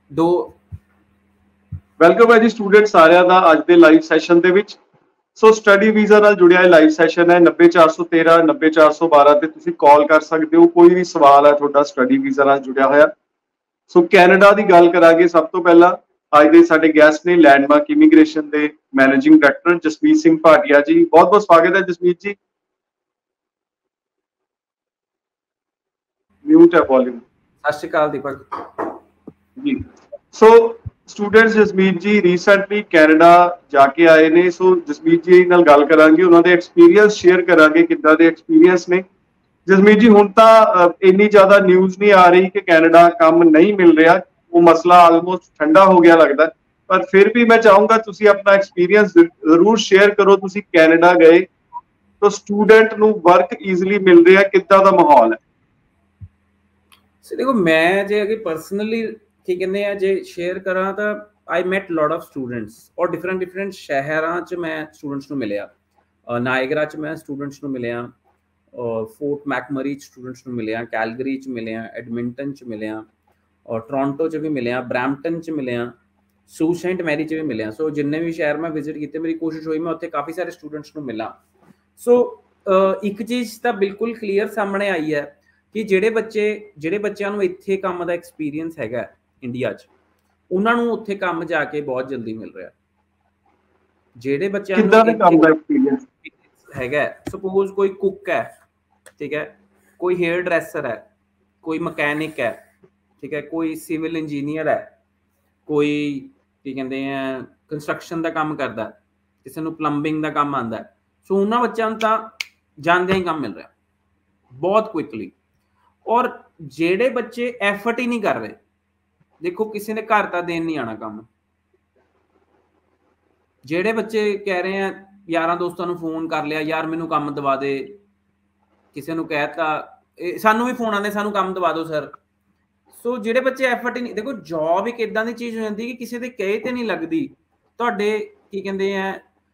दो ਵੈਲਕਮ ਹੈ ਜੀ ਸਟੂਡੈਂਟ ਸਾਰਿਆਂ ਦਾ ਅੱਜ ਦੇ ਲਾਈਵ ਸੈਸ਼ਨ ਦੇ ਵਿੱਚ। ਸੋ ਸਟੱਡੀ ਵੀਜ਼ਾ ਨਾਲ ਜੁੜਿਆ ਇਹ ਲਾਈਵ ਸੈਸ਼ਨ ਹੈ 90413 90412 ਤੇ ਤੁਸੀਂ ਕਾਲ ਕਰ ਸਕਦੇ ਹੋ। ਕੋਈ ਵੀ ਸਵਾਲ ਹੈ ਤੁਹਾਡਾ ਸਟੱਡੀ ਵੀਜ਼ਾ ਨਾਲ ਜੁੜਿਆ ਹੋਇਆ। ਸੋ ਕੈਨੇਡਾ ਦੀ ਗੱਲ ਕਰਾਂਗੇ ਸਭ ਤੋਂ ਪਹਿਲਾਂ। ਅੱਜ ਦੇ ਸਾਡੇ ਗੈਸਟ ਨੇ ਲੈਂਡਮਾਰਕ ਇਮੀਗ੍ਰੇਸ਼ਨ ਦੇ ਮੈਨੇਜਿੰਗ ਡਾਇਰੈਕਟਰ ਜਸਮੀਤ ਸਿੰਘ ਭਾਟੀਆ ਜੀ। ਬਹੁਤ ਬਹੁਤ ਸਵਾਗਤ ਹੈ ਜਸਮੀਤ ਜੀ। म्यूट है volume. Sat Shri Akal Deepak ji. So students Jasmeet ji recently Canada जाके आए ने। सो जसमीत जी नाल गल करांगे, उन्होंने एक्सपीरियंस शेयर करांगे किद्दां दे एक्सपीरियंस ने। जसमीत जी हुण तां इन्नी ज़्यादा न्यूज़ नहीं आ रही कि कैनेडा काम नहीं मिल रहा, वो मसला आलमोस्ट ठंडा हो गया लगता है। पर फिर भी मैं चाहूँगा तुसीं अपना एक्सपीरियंस जरूर शेयर करो। तुसीं कैनेडा गए तो स्टूडेंट नूं वर्क ईजिली मिल रहा, किद्दां दा माहौल है? देखो मैं जे अगर पर्सनली की कहते हैं जे शेयर करा तो I met lot of students और डिफरेंट शहरां च मैं स्टूडेंट्स नूं मिलिया। नायगरा च मैं स्टूडेंट्स नूं मिलिया, फोर्ट मैकमरी स्टूडेंट्स नूं मिलिया, कैलगरी च मिलिया, एडमिंटन च मिलिया और टोरंटो च भी मिलिया, ब्रैम्पटन च मिलिया, सूट सेंट मैरी च भी मिलिया। सो जिन्ने भी शहर मैं विजिट किए मेरी कोशिश हुई मैं उत्थे काफ़ी सारे स्टूडेंट्स नूं मिला। सो एक चीज़ तो बिल्कुल क्लीयर सामने आई है कि ਜਿਹੜੇ ਬੱਚਿਆਂ ਨੂੰ ਇੱਥੇ ਕੰਮ ਦਾ ਐਕਸਪੀਰੀਅੰਸ ਹੈਗਾ ਇੰਡੀਆ 'ਚ, ਉਹਨਾਂ ਨੂੰ ਉੱਥੇ ਕੰਮ ਜਾ ਕੇ ਬਹੁਤ ਜਲਦੀ ਮਿਲ ਰਿਹਾ। ਜਿਹੜੇ ਬੱਚਿਆਂ ਨੂੰ ਕਿੱਦਾਂ ਦੇ ਕੰਮ ਦਾ ਐਕਸਪੀਰੀਅੰਸ ਹੈਗਾ, ਸਪੋਜ਼ ਕੋਈ ਕੁੱਕ ਹੈ, ਠੀਕ ਹੈ, ਕੋਈ ਹੇਅਰ ਡਰੈਸਰ ਹੈ, ਕੋਈ ਮਕੈਨਿਕ ਹੈ, ਠੀਕ ਹੈ, ਕੋਈ ਸਿਵਲ ਇੰਜੀਨੀਅਰ ਹੈ, ਕੋਈ ਕੀ ਕਹਿੰਦੇ ਆ ਕੰਸਟਰਕਸ਼ਨ ਦਾ ਕੰਮ ਕਰਦਾ, ਕਿਸੇ ਨੂੰ ਪਲੰਬਿੰਗ ਦਾ ਕੰਮ ਆਉਂਦਾ। ਸੋ ਉਹਨਾਂ ਬੱਚਿਆਂ ਨੂੰ ਤਾਂ ਜਾਂਦਿਆਂ ਹੀ ਕੰਮ ਮਿਲ ਰਿਹਾ ਬਹੁਤ ਕੁਇਕਲੀ। और जेड़े बच्चे एफर्ट ही नहीं कर रहे, देखो किसी ने घर तो देन नहीं आना काम। जेड़े बच्चे कह रहे हैं यार दोस्तों को फोन कर लिया, यार मैनू काम दवा दे, किसी ने कहता सानू भी फोन आते सानू काम दवा दो सर। सो जेड़े बच्चे एफर्ट ही नहीं, देखो जॉब एक इदां दी चीज़ हो जाती है कि किसी के कहे ते नहीं लगती, तुहाडे की कहते हैं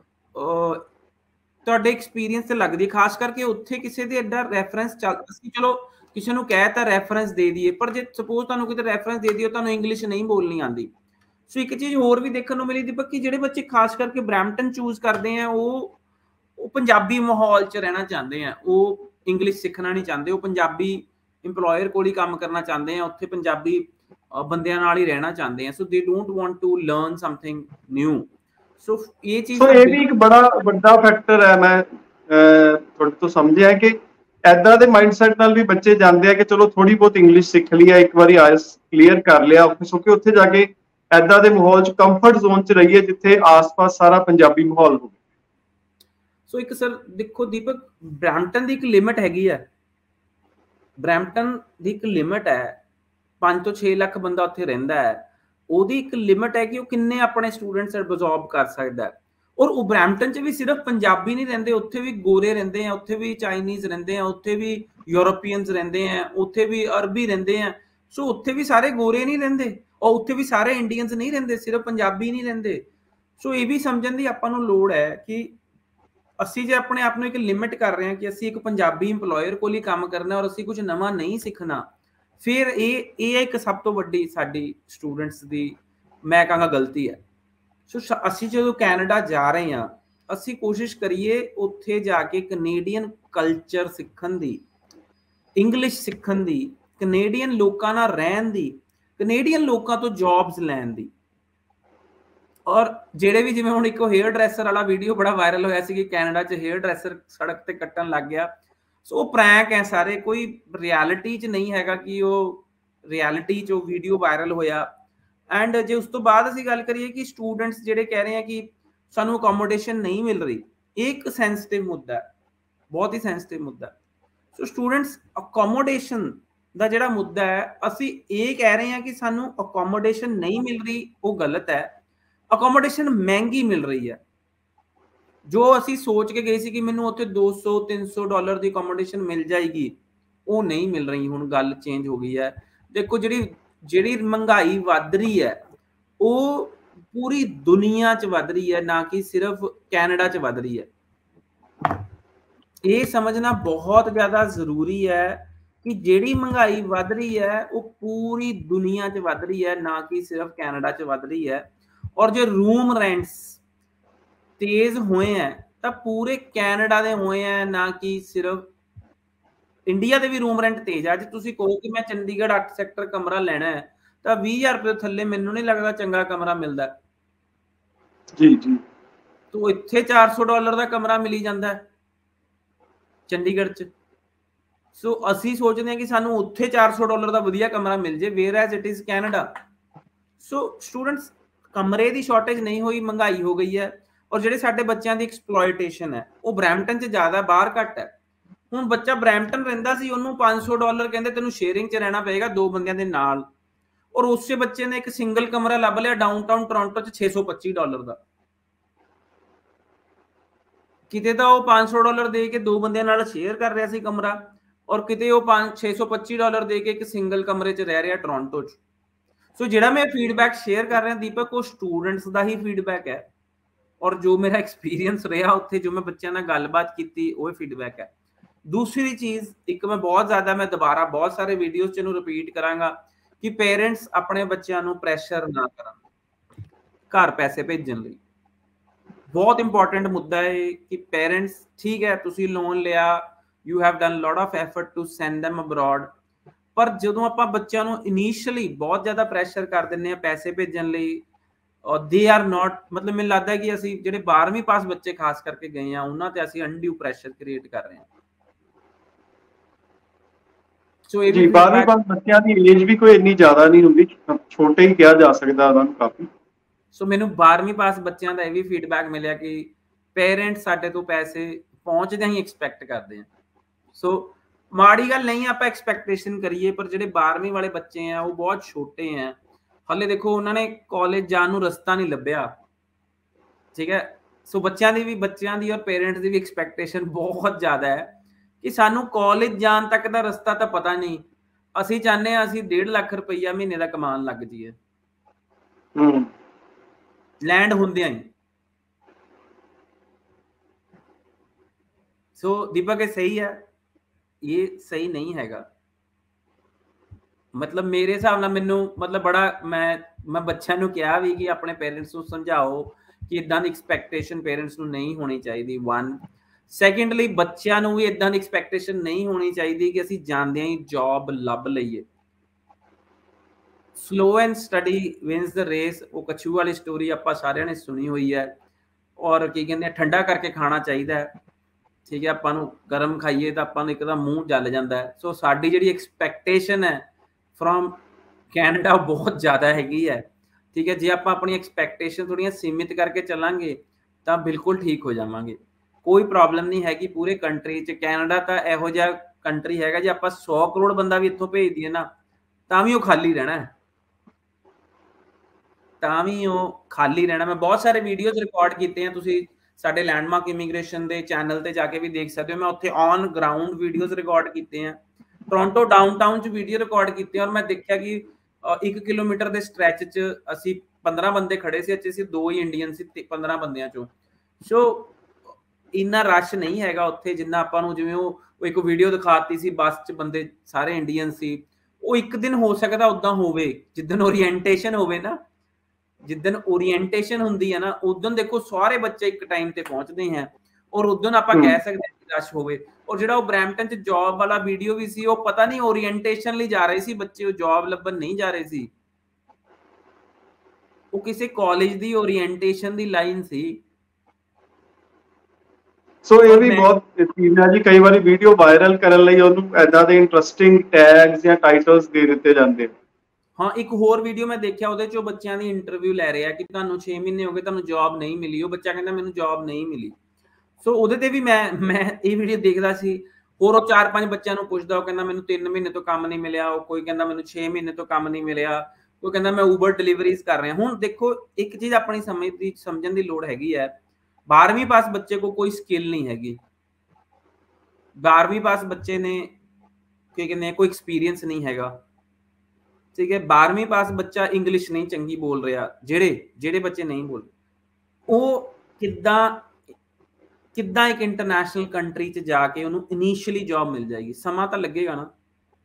तुहाडे एक्सपीरियंस ते लगदी। खास करके उत्थे किसी दे एडा रैफरेंस चलो किसी को कहता रैफरेंस दे दिए, पर जो सपोज तुहानू किते रैफरेंस दे दिए तुहानू इंग्लिश नहीं बोलनी आती। सो एक चीज़ होर भी देखने को मिली दीपक कि जेडे बच्चे खास करके ब्रैम्पटन चूज करते हैं वो पंजाबी माहौल च रहना चाहते हैं, वो इंग्लिश सीखना नहीं चाहते, वो पंजाबी इंपलॉयर को ही काम करना चाहते हैं, उत्थे पंजाबी बंदियां नाल ही रहना चाहते हैं। So they don't want to learn something new. So ये चीज़ ये भी एक बड़ा बड़ा फैक्टर है। मैं थोड़े तो समझिया कि ऐदा दे माइंडसैट नाल भी बच्चे जाते हैं कि चलो थोड़ी बहुत इंग्लिश सीख ली है, एक बार आइल्स क्लीयर कर लिया, सो कि उत्थे जाके ऐदा दे माहौल च कंफर्ट जोन च रहिए जिथे आस-पास सारा पंजाबी माहौल हो। सो एक सर देखो दीपक, ब्रैम्पटन दी एक लिमिट हैगी है, ब्रैम्पटन दी एक लिमिट है, 5 ਤੋਂ 6 ਲੱਖ ਬੰਦਾ ਉੱਥੇ ਰਹਿੰਦਾ ਹੈ, ਉਹਦੀ ਇੱਕ ਲਿਮਿਟ ਹੈ ਕਿ ਉਹ ਕਿੰਨੇ ਆਪਣੇ ਸਟੂਡੈਂਟਸ ਐਬਜ਼ੌਰਬ ਕਰ ਸਕਦਾ। और वो ब्रैम्पटन च भी सिर्फ पंजाबी नहीं रहते, उत्थे भी गोरे रहते हैं, उत्थे भी चाइनीज़ रहते हैं, उत्थे भी यूरोपीयंस रहते हैं, उत्थे भी अरबी रहते हैं। सो उत्थे भी सारे गोरे नहीं रहते और उत्थे भी सारे इंडियंस नहीं रहते, सिर्फ पंजाबी नहीं रहते। सो ये भी समझण दी आपां नूं लोड़ है कि असीं जे अपने आप नूं एक लिमिट कर रहे हैं कि असीं एक पंजाबी इंपलॉयर कोल ही काम करना और असीं कुछ नवां नहीं सीखना, फिर ये एक सब तो वड्डी साडी स्टूडेंट्स दी मैं कहांगा गलती है। सो असीं जो कैनेडा जा रहे हैं, असीं कोशिश करिए उत्थे जाके कनेडियन कल्चर सीखण दी, इंग्लिश सीखण दी, कनेडियन लोकां नाल रहण दी, कनेडियन लोकां तो जॉब्स लैण दी। और जेड़े भी जिवें हुण एक हेयर ड्रैसर वाला वीडियो बड़ा वायरल होया सी कि कैनेडा च हेयर ड्रैसर सड़क ते कट्टण लग गया। सो प्रैंक है सारे, कोई रियलिटी च नहीं हैगा कि वो रियलिटी च वीडियो वायरल होया। एंड जे उस तो बाद असीं गल करिए कि स्टूडेंट्स जेडे कह रहे हैं कि सानू अकोमोडेशन नहीं मिल रही, एक सेंसिटिव मुद्दा है, बहुत ही सेंसिटिव मुद्दा है। सो स्टूडेंट्स अकोमोडेशन दा जेड़ा मुद्दा है, असीं ये कह रहे हैं कि सानू अकोमोडेशन नहीं मिल रही, वो गलत है। अकोमोडेशन महंगी मिल रही है। जो असीं सोच के गए सी कि मैनू उत्थे $200-300 की अकोमोडेशन मिल जाएगी, वो नहीं मिल रही। हुण गल चेंज हो गई है। देखो ਜਿਹੜੀ महंगाई वध रही है वो पूरी दुनिया च वध रही है, ना कि सिर्फ कैनेडा च वध रही है। ये समझना बहुत ज़्यादा ज़रूरी है ਕਿ ਜਿਹੜੀ ਮਹਿੰਗਾਈ ਵੱਧ ਰਹੀ ਹੈ ਉਹ ਪੂਰੀ ਦੁਨੀਆ 'ਚ ਵੱਧ ਰਹੀ ਹੈ, ਨਾ ਕਿ ਸਿਰਫ ਕੈਨੇਡਾ 'ਚ ਵੱਧ ਰਹੀ ਹੈ। ਔਰ ਜੇ ਰੂਮ ਰੈਂਟਸ ਤੇਜ਼ ਹੋਏ ਹੈ ਤਾਂ ਪੂਰੇ ਕੈਨੇਡਾ ਦੇ ਹੋਏ ਹੈ, ਨਾ ਕਿ ਸਿਰਫ ਇੰਡੀਆ ਦੇ ਵੀ ਰੂਮ ਰੈਂਟ ਤੇਜ਼ ਹੈ। ਜੇ ਤੁਸੀਂ ਕਹੋ ਕਿ ਮੈਂ ਚੰਡੀਗੜ੍ਹ 8 ਸੈਕਟਰ ਕਮਰਾ ਲੈਣਾ ਹੈ ਤਾਂ 20,000 ਰੁਪਏ ਥੱਲੇ ਮੈਨੂੰ ਨਹੀਂ ਲੱਗਦਾ ਚੰਗਾ ਕਮਰਾ ਮਿਲਦਾ। ਜੀ ਜੀ। ਤੋ ਇੱਥੇ $400 ਦਾ ਕਮਰਾ ਮਿਲੀ ਜਾਂਦਾ ਹੈ ਚੰਡੀਗੜ੍ਹ 'ਚ। ਸੋ ਅਸੀਂ ਸੋਚਦੇ ਹਾਂ ਕਿ ਸਾਨੂੰ ਉੱਥੇ $400 ਦਾ ਵਧੀਆ ਕਮਰਾ ਮਿਲ ਜੇ, whereas it is Canada. So students, ਕਮਰੇ ਦੀ ਸ਼ਾਰਟੇਜ ਨਹੀਂ ਹੋਈ, ਮਹਿੰਗਾਈ ਹੋ ਗਈ ਹੈ। ਔਰ ਜਿਹੜੇ ਸਾਡੇ ਬੱਚਿਆਂ ਦੀ ਐਕਸਪਲੋਇਟੇਸ਼ਨ ਹੈ ਉਹ ਬਰੈਂਪਟਨ 'ਚ ਜ਼ਿਆਦਾ, ਬਾਹਰ ਘੱਟ ਹੈ। ਹੁਣ ਬੱਚਾ ਬਰੈਂਪਟਨ ਰਹਿੰਦਾ ਸੀ, ਉਹਨੂੰ $500 ਕਹਿੰਦੇ ਤੈਨੂੰ ਸ਼ੇਅਰਿੰਗ 'ਚ ਰਹਿਣਾ ਪਏਗਾ 2 ਬੰਦਿਆਂ ਦੇ ਨਾਲ, ਔਰ ਉਸੇ ਬੱਚੇ ਨੇ ਇੱਕ ਸਿੰਗਲ ਕਮਰਾ ਲੱਭ ਲਿਆ ਡਾਊਨਟਾਊਨ ਟੋਰਾਂਟੋ 'ਚ $625 ਦਾ। ਕਿਤੇ ਤਾਂ ਉਹ $500 ਦੇ ਕੇ 2 ਬੰਦਿਆਂ ਨਾਲ ਸ਼ੇਅਰ ਕਰ ਰਿਹਾ ਸੀ ਕਮਰਾ, ਔਰ ਕਿਤੇ ਉਹ $625 ਦੇ ਕੇ ਇੱਕ ਸਿੰਗਲ ਕਮਰੇ 'ਚ ਰਹਿ ਰਿਹਾ ਟੋਰਾਂਟੋ 'ਚ। ਸੋ ਜਿਹੜਾ ਮੈਂ ਫੀਡਬੈਕ ਸ਼ੇਅਰ ਕਰ ਰਿਹਾ ਦੀਪਕ, ਉਹ ਸਟੂਡੈਂਟਸ ਦਾ ਹੀ ਫੀਡਬੈਕ ਹੈ, ਔਰ ਜੋ ਮੇਰਾ ਐਕਸਪੀਰੀਅੰਸ ਰਿਹਾ ਉੱਥੇ, ਜੋ ਮੈਂ ਬੱਚਿਆਂ ਨਾਲ ਗੱਲਬਾਤ ਕੀਤੀ, ਉਹ ਫੀਡਬੈਕ ਹੈ। ਦੂਸਰੀ ਚੀਜ਼, ਇੱਕ ਮੈਂ ਬਹੁਤ ਜ਼ਿਆਦਾ, ਮੈਂ ਦੁਬਾਰਾ ਬਹੁਤ ਸਾਰੇ ਵੀਡੀਓਜ਼ 'ਚ ਇਹਨੂੰ ਰਿਪੀਟ ਕਰਾਂਗਾ ਕਿ ਪੇਰੈਂਟਸ ਆਪਣੇ ਬੱਚਿਆਂ ਨੂੰ ਪ੍ਰੈਸ਼ਰ ਨਾ ਕਰਨ ਘਰ ਪੈਸੇ ਭੇਜਣ ਲਈ। ਬਹੁਤ ਇੰਪੋਰਟੈਂਟ ਮੁੱਦਾ ਹੈ ਕਿ ਪੇਰੈਂਟਸ, ਠੀਕ ਹੈ ਤੁਸੀਂ ਲੋਨ ਲਿਆ, you have done lot of effort to send them abroad, ਪਰ ਜਦੋਂ ਆਪਾਂ ਬੱਚਿਆਂ ਨੂੰ ਇਨੀਸ਼ੀਅਲੀ ਬਹੁਤ ਜ਼ਿਆਦਾ ਪ੍ਰੈਸ਼ਰ ਕਰ ਦਿੰਦੇ ਆ ਪੈਸੇ ਭੇਜਣ ਲਈ, ਦੇ ਆਰ ਨੋਟ, ਮਤਲਬ ਮੈਨੂੰ ਲੱਗਦਾ ਕਿ ਅਸੀਂ ਜਿਹੜੇ 12ਵੀਂ ਪਾਸ ਬੱਚੇ ਖਾਸ ਕਰਕੇ ਗਏ ਆ, ਉਹਨਾਂ ਤੇ ਅਸੀਂ ਅਨਡਿਊ ਪ੍ਰੈਸ਼ਰ ਕ੍ਰੀਏਟ ਕਰ ਰਹੇ ਹਾਂ। ਸੋ ਇਹ ਵੀ 12ਵੀਂ ਪਾਸ ਬੱਚਿਆਂ ਦੀ ਏਜ ਵੀ ਕੋਈ ਇੰਨੀ ਜ਼ਿਆਦਾ ਨਹੀਂ ਹੁੰਦੀ, ਛੋਟੇ ਹੀ ਕਿਹਾ ਜਾ ਸਕਦਾ ਉਹਨਾਂ ਨੂੰ ਕਾਫੀ। ਸੋ ਮੈਨੂੰ 12ਵੀਂ ਪਾਸ ਬੱਚਿਆਂ ਦਾ ਇਹ ਵੀ ਫੀਡਬੈਕ ਮਿਲਿਆ ਕਿ ਪੇਰੈਂਟਸ ਸਾਡੇ ਤੋਂ ਪੈਸੇ ਪਹੁੰਚਦੇ ਹੀ ਐਕਸਪੈਕਟ ਕਰਦੇ ਆ। ਸੋ ਮਾੜੀ ਗੱਲ ਨਹੀਂ ਆਪਾਂ ਐਕਸਪੈਕਟੇਸ਼ਨ ਕਰੀਏ, ਪਰ ਜਿਹੜੇ 12ਵੀਂ ਵਾਲੇ ਬੱਚੇ ਆ ਉਹ ਬਹੁਤ ਛੋਟੇ ਆ ਹਲੇ। ਦੇਖੋ ਉਹਨਾਂ ਨੇ ਕਾਲਜ ਜਾਣ ਨੂੰ ਰਸਤਾ ਨਹੀਂ ਲੱਭਿਆ, ਠੀਕ ਹੈ। ਸੋ ਬੱਚਿਆਂ ਦੀ ਔਰ ਪੇਰੈਂਟਸ ਦੀ ਵੀ ਐਕਸਪੈਕਟੇਸ਼ਨ ਬਹੁਤ ਜ਼ਿਆਦਾ ਹੈ ਕਿ ਸਾਨੂੰ ਕਾਲਜ ਜਾਣ ਤੱਕ ਦਾ ਰਸਤਾ ਤਾਂ ਪਤਾ ਨਹੀਂ, ਅਸੀਂ ਚਾਹੁੰਦੇ ਹਾਂ ਅਸੀਂ 1.5 ਲੱਖ ਰੁਪਈਆ ਮਹੀਨੇ ਦਾ ਕਮਾਉਣ ਲੱਗ ਜਾਈਏ ਲੈਂਡ ਹੁੰਦਿਆਂ ਹੀ। ਸੋ ਦੀਪਕ ਇਹ ਸਹੀ ਹੈ? ਇਹ ਸਹੀ ਨਹੀਂ ਹੈਗਾ। ਮਤਲਬ ਮੇਰੇ ਹਿਸਾਬ ਨਾਲ ਮੈਨੂੰ ਮਤਲਬ ਬੜਾ ਮੈਂ ਬੱਚਿਆਂ ਨੂੰ ਕਿਹਾ ਵੀ ਕਿ ਆਪਣੇ ਪੇਰੈਂਟਸ ਨੂੰ ਸਮਝਾਓ ਕਿ ਇਦਾਂ ਦੀ ਐਕਸਪੈਕਟੇਸ਼ਨ ਪੇਰੈਂਟਸ ਨੂੰ ਨਹੀਂ ਹੋਣੀ ਚਾਹੀਦੀ। 1 ਸੈਕੰਡਲੀ, ਬੱਚਿਆਂ ਨੂੰ ਵੀ ਇਦਾਂ ਦੀ ਐਕਸਪੈਕਟੇਸ਼ਨ ਨਹੀਂ ਹੋਣੀ ਚਾਹੀਦੀ ਕਿ ਅਸੀਂ ਜਾਂਦਿਆਂ ਹੀ ਜੌਬ ਲੱਭ ਲਈਏ। Slow and steady wins the race, ਉਹ ਕਛੂ ਵਾਲੀ ਸਟੋਰੀ ਆਪਾਂ ਸਾਰਿਆਂ ਨੇ ਸੁਣੀ ਹੋਈ ਹੈ। ਔਰ ਕੀ ਕਹਿੰਦੇ, ਠੰਡਾ ਕਰਕੇ ਖਾਣਾ ਚਾਹੀਦਾ ਹੈ, ਠੀਕ ਹੈ। ਆਪਾਂ ਨੂੰ ਗਰਮ ਖਾਈਏ ਤਾਂ ਆਪਾਂ ਨੂੰ ਇੱਕਦਮ ਮੂੰਹ ਜਲ ਜਾਂਦਾ ਹੈ। ਸੋ ਸਾਡੀ ਜਿਹੜੀ ਐਕਸਪੈਕਟੇਸ਼ਨ ਹੈ ਫਰੋਮ ਕੈਨੇਡਾ ਬਹੁਤ ਜ਼ਿਆਦਾ ਹੈਗੀ ਹੈ, ਠੀਕ ਹੈ। ਜੇ ਆਪਾਂ ਆਪਣੀ ਐਕਸਪੈਕਟੇਸ਼ਨ ਥੋੜ੍ਹੀਆਂ ਸੀਮਿਤ ਕਰਕੇ ਚੱਲਾਂਗੇ ਤਾਂ ਬਿਲਕੁਲ ਠੀਕ ਹੋ ਜਾਵਾਂਗੇ, ਕੋਈ ਪ੍ਰੋਬਲਮ ਨਹੀਂ ਹੈਗੀ ਪੂਰੇ ਕੰਟਰੀ 'ਚ। ਕੈਨੇਡਾ ਤਾਂ ਇਹੋ ਜਿਹਾ ਕੰਟਰੀ ਹੈਗਾ, ਜੇ ਆਪਾਂ 100 ਕਰੋੜ ਬੰਦਾ ਵੀ ਇੱਥੋਂ ਭੇਜ ਦਈਏ ਨਾ ਤਾਂ ਵੀ ਉਹ ਖਾਲੀ ਰਹਿਣਾ ਹੈ, ਤਾਂ ਵੀ ਉਹ ਖਾਲੀ ਰਹਿਣਾ। ਮੈਂ ਬਹੁਤ ਸਾਰੇ ਵੀਡੀਓਜ਼ ਰਿਕਾਰਡ ਕੀਤੇ ਆ, ਤੁਸੀਂ ਸਾਡੇ ਲੈਂਡਮਾਰਕ ਇਮੀਗ੍ਰੇਸ਼ਨ ਦੇ ਚੈਨਲ ਤੇ ਜਾ ਕੇ ਵੀ ਦੇਖ ਸਕਦੇ ਹੋ। ਮੈਂ ਉੱਥੇ ਔਨ ਗਰਾਊਂਡ ਵੀਡੀਓਜ਼ ਰਿਕਾਰਡ ਕੀਤੇ ਆ, ਟੋਰਾਂਟੋ ਡਾਊਨਟਾਊਨ 'ਚ ਵੀਡੀਓ ਰਿਕਾਰਡ ਕੀਤੇ, ਔਰ ਮੈਂ ਦੇਖਿਆ ਕਿ 1 ਕਿਲੋਮੀਟਰ ਦੇ ਸਟ੍ਰੈਚ 'ਚ ਅਸੀਂ 15 ਬੰਦੇ ਖੜੇ ਸੀ, ਅਸੀਂ 2 ਹੀ ਇੰਡੀਅਨ ਸੀ 15 ਬੰਦਿਆਂ 'ਚੋਂ। ਸੋ ਇੰਨਾ ਰਸ਼ ਨਹੀਂ ਹੈਗਾ ਉੱਥੇ ਜਿੰਨਾ ਆਪਾਂ ਨੂੰ, ਜਿਵੇਂ ਉਹ ਇੱਕ ਵੀਡੀਓ ਦਿਖਾਤੀ ਸੀ ਬੱਸ 'ਚ ਬੰਦੇ ਸਾਰੇ ਇੰਡੀਅਨ ਸੀ। ਉਹ ਇੱਕ ਦਿਨ ਹੋ ਸਕਦਾ ਉਦਾਂ ਹੋਵੇ, ਜਿੱਦਣ ਓਰੀਐਂਟੇਸ਼ਨ ਹੋਵੇ ਨਾ, ਜਿੱਦਣ ਓਰੀਐਂਟੇਸ਼ਨ ਹੁੰਦੀ ਹੈ ਨਾ, ਉਦੋਂ ਦੇਖੋ ਸਾਰੇ ਬੱਚੇ ਇੱਕ ਟਾਈਮ ਤੇ ਪਹੁੰਚਦੇ ਹੈ, ਔਰ ਉਦੋਂ ਆਪਾਂ ਕਹਿ ਸਕਦੇ ਹਾਂ ਰਸ਼ ਹੋਵੇ। ਔਰ ਜਿਹੜਾ ਉਹ ਬਰੈਂਪਟਨ 'ਚ ਜੌਬ ਵਾਲਾ ਵੀਡੀਓ ਵੀ ਸੀ, ਉਹ ਪਤਾ ਨਹੀਂ ਓਰੀਐਂਟੇਸ਼ਨ ਲਈ ਜਾ ਰਹੇ ਸੀ ਬੱਚੇ, ਉਹ ਜੌਬ ਲੱਭਣ ਨਹੀਂ ਜਾ ਰਹੇ ਸੀ, ਉਹ ਕਿਸੇ ਕਾਲਜ ਦੀ ਓਰੀਐਂਟੇਸ਼ਨ ਦੀ ਲਾਈਨ ਸੀ। ਸੋ ਇਹ ਵੀ ਬਹੁਤ ਚੀਜ਼ ਹੈ ਜੀ, ਕਈ ਵਾਰੀ ਵੀਡੀਓ ਵਾਇਰਲ ਕਰਨ ਲਈ ਉਹਨੂੰ ਐਦਾਂ ਦੇ ਇੰਟਰਸਟਿੰਗ ਟੈਗਸ ਜਾਂ ਟਾਈਟਲਸ ਦੇ ਦਿੱਤੇ ਜਾਂਦੇ। ਹਾਂ, ਇੱਕ ਹੋਰ ਵੀਡੀਓ ਮੈਂ ਦੇਖਿਆ, ਉਹਦੇ 'ਚ ਬੱਚਿਆਂ ਦੀ ਇੰਟਰਵਿਊ ਲੈ ਰਿਹਾ ਕਿ ਤੁਹਾਨੂੰ 6 ਮਹੀਨੇ ਹੋ ਗਏ, ਤੁਹਾਨੂੰ ਜੌਬ ਨਹੀਂ ਮਿਲੀ। ਉਹ ਬੱਚਾ ਕਹਿੰਦਾ ਮੈਨੂੰ ਜੌਬ ਨਹੀਂ ਮਿਲੀ। ਸੋ ਉਹਦੇ ਤੇ ਵੀ ਮੈਂ ਇਹ ਵੀਡੀਓ ਦੇਖਦਾ ਸੀ, ਹੋਰ ਉਹ 4-5 ਬੱਚਿਆਂ ਨੂੰ ਪੁੱਛਦਾ, ਉਹ ਕਹਿੰਦਾ ਮੈਨੂੰ 3 ਮਹੀਨੇ ਤੋਂ ਕੰਮ ਨਹੀਂ ਮਿਲਿਆ, ਉਹ ਕੋਈ ਕਹਿੰਦਾ ਮੈਨੂੰ 6 ਮਹੀਨੇ ਤੋਂ ਕੰਮ ਨਹੀਂ ਮਿਲਿਆ, ਕੋਈ ਕਹਿੰਦਾ ਮੈਂ ਊਬਰ ਡਿਲੀਵਰੀਜ਼ ਕਰ ਰਿਹਾ। ਹੁਣ ਦੇਖੋ, ਇੱਕ ਚੀਜ਼ ਆਪਣੀ ਸਮਝਣ ਦੀ ਲੋੜ ਹੈਗੀ ਹੈ, 12ਵੀਂ ਪਾਸ ਬੱਚੇ को कोई स्किल नहीं हैगी, 12ਵੀਂ ਪਾਸ ਬੱਚੇ ਨੇ ਕੀ ਕਹਿੰਦੇ ਕੋਈ ਐਕਸਪੀਰੀਅੰਸ ਨਹੀਂ ਹੈਗਾ, ਠੀਕ ਹੈ। 12ਵੀਂ ਪਾਸ ਬੱਚਾ ਇੰਗਲਿਸ਼ ਨਹੀਂ ਚੰਗੀ ਬੋਲ ਰਿਹਾ, ਜਿਹੜੇ ਬੱਚੇ ਨਹੀਂ ਬੋਲ, ਉਹ ਕਿੱਦਾਂ ਇੱਕ ਇੰਟਰਨੈਸ਼ਨਲ ਕੰਟਰੀ 'ਚ ਜਾ ਕੇ ਉਹਨੂੰ ਇਨੀਸ਼ੀਅਲੀ ਜੌਬ ਮਿਲ ਜਾਏਗੀ? ਸਮਾਂ ਤਾਂ ਲੱਗੇਗਾ ਨਾ।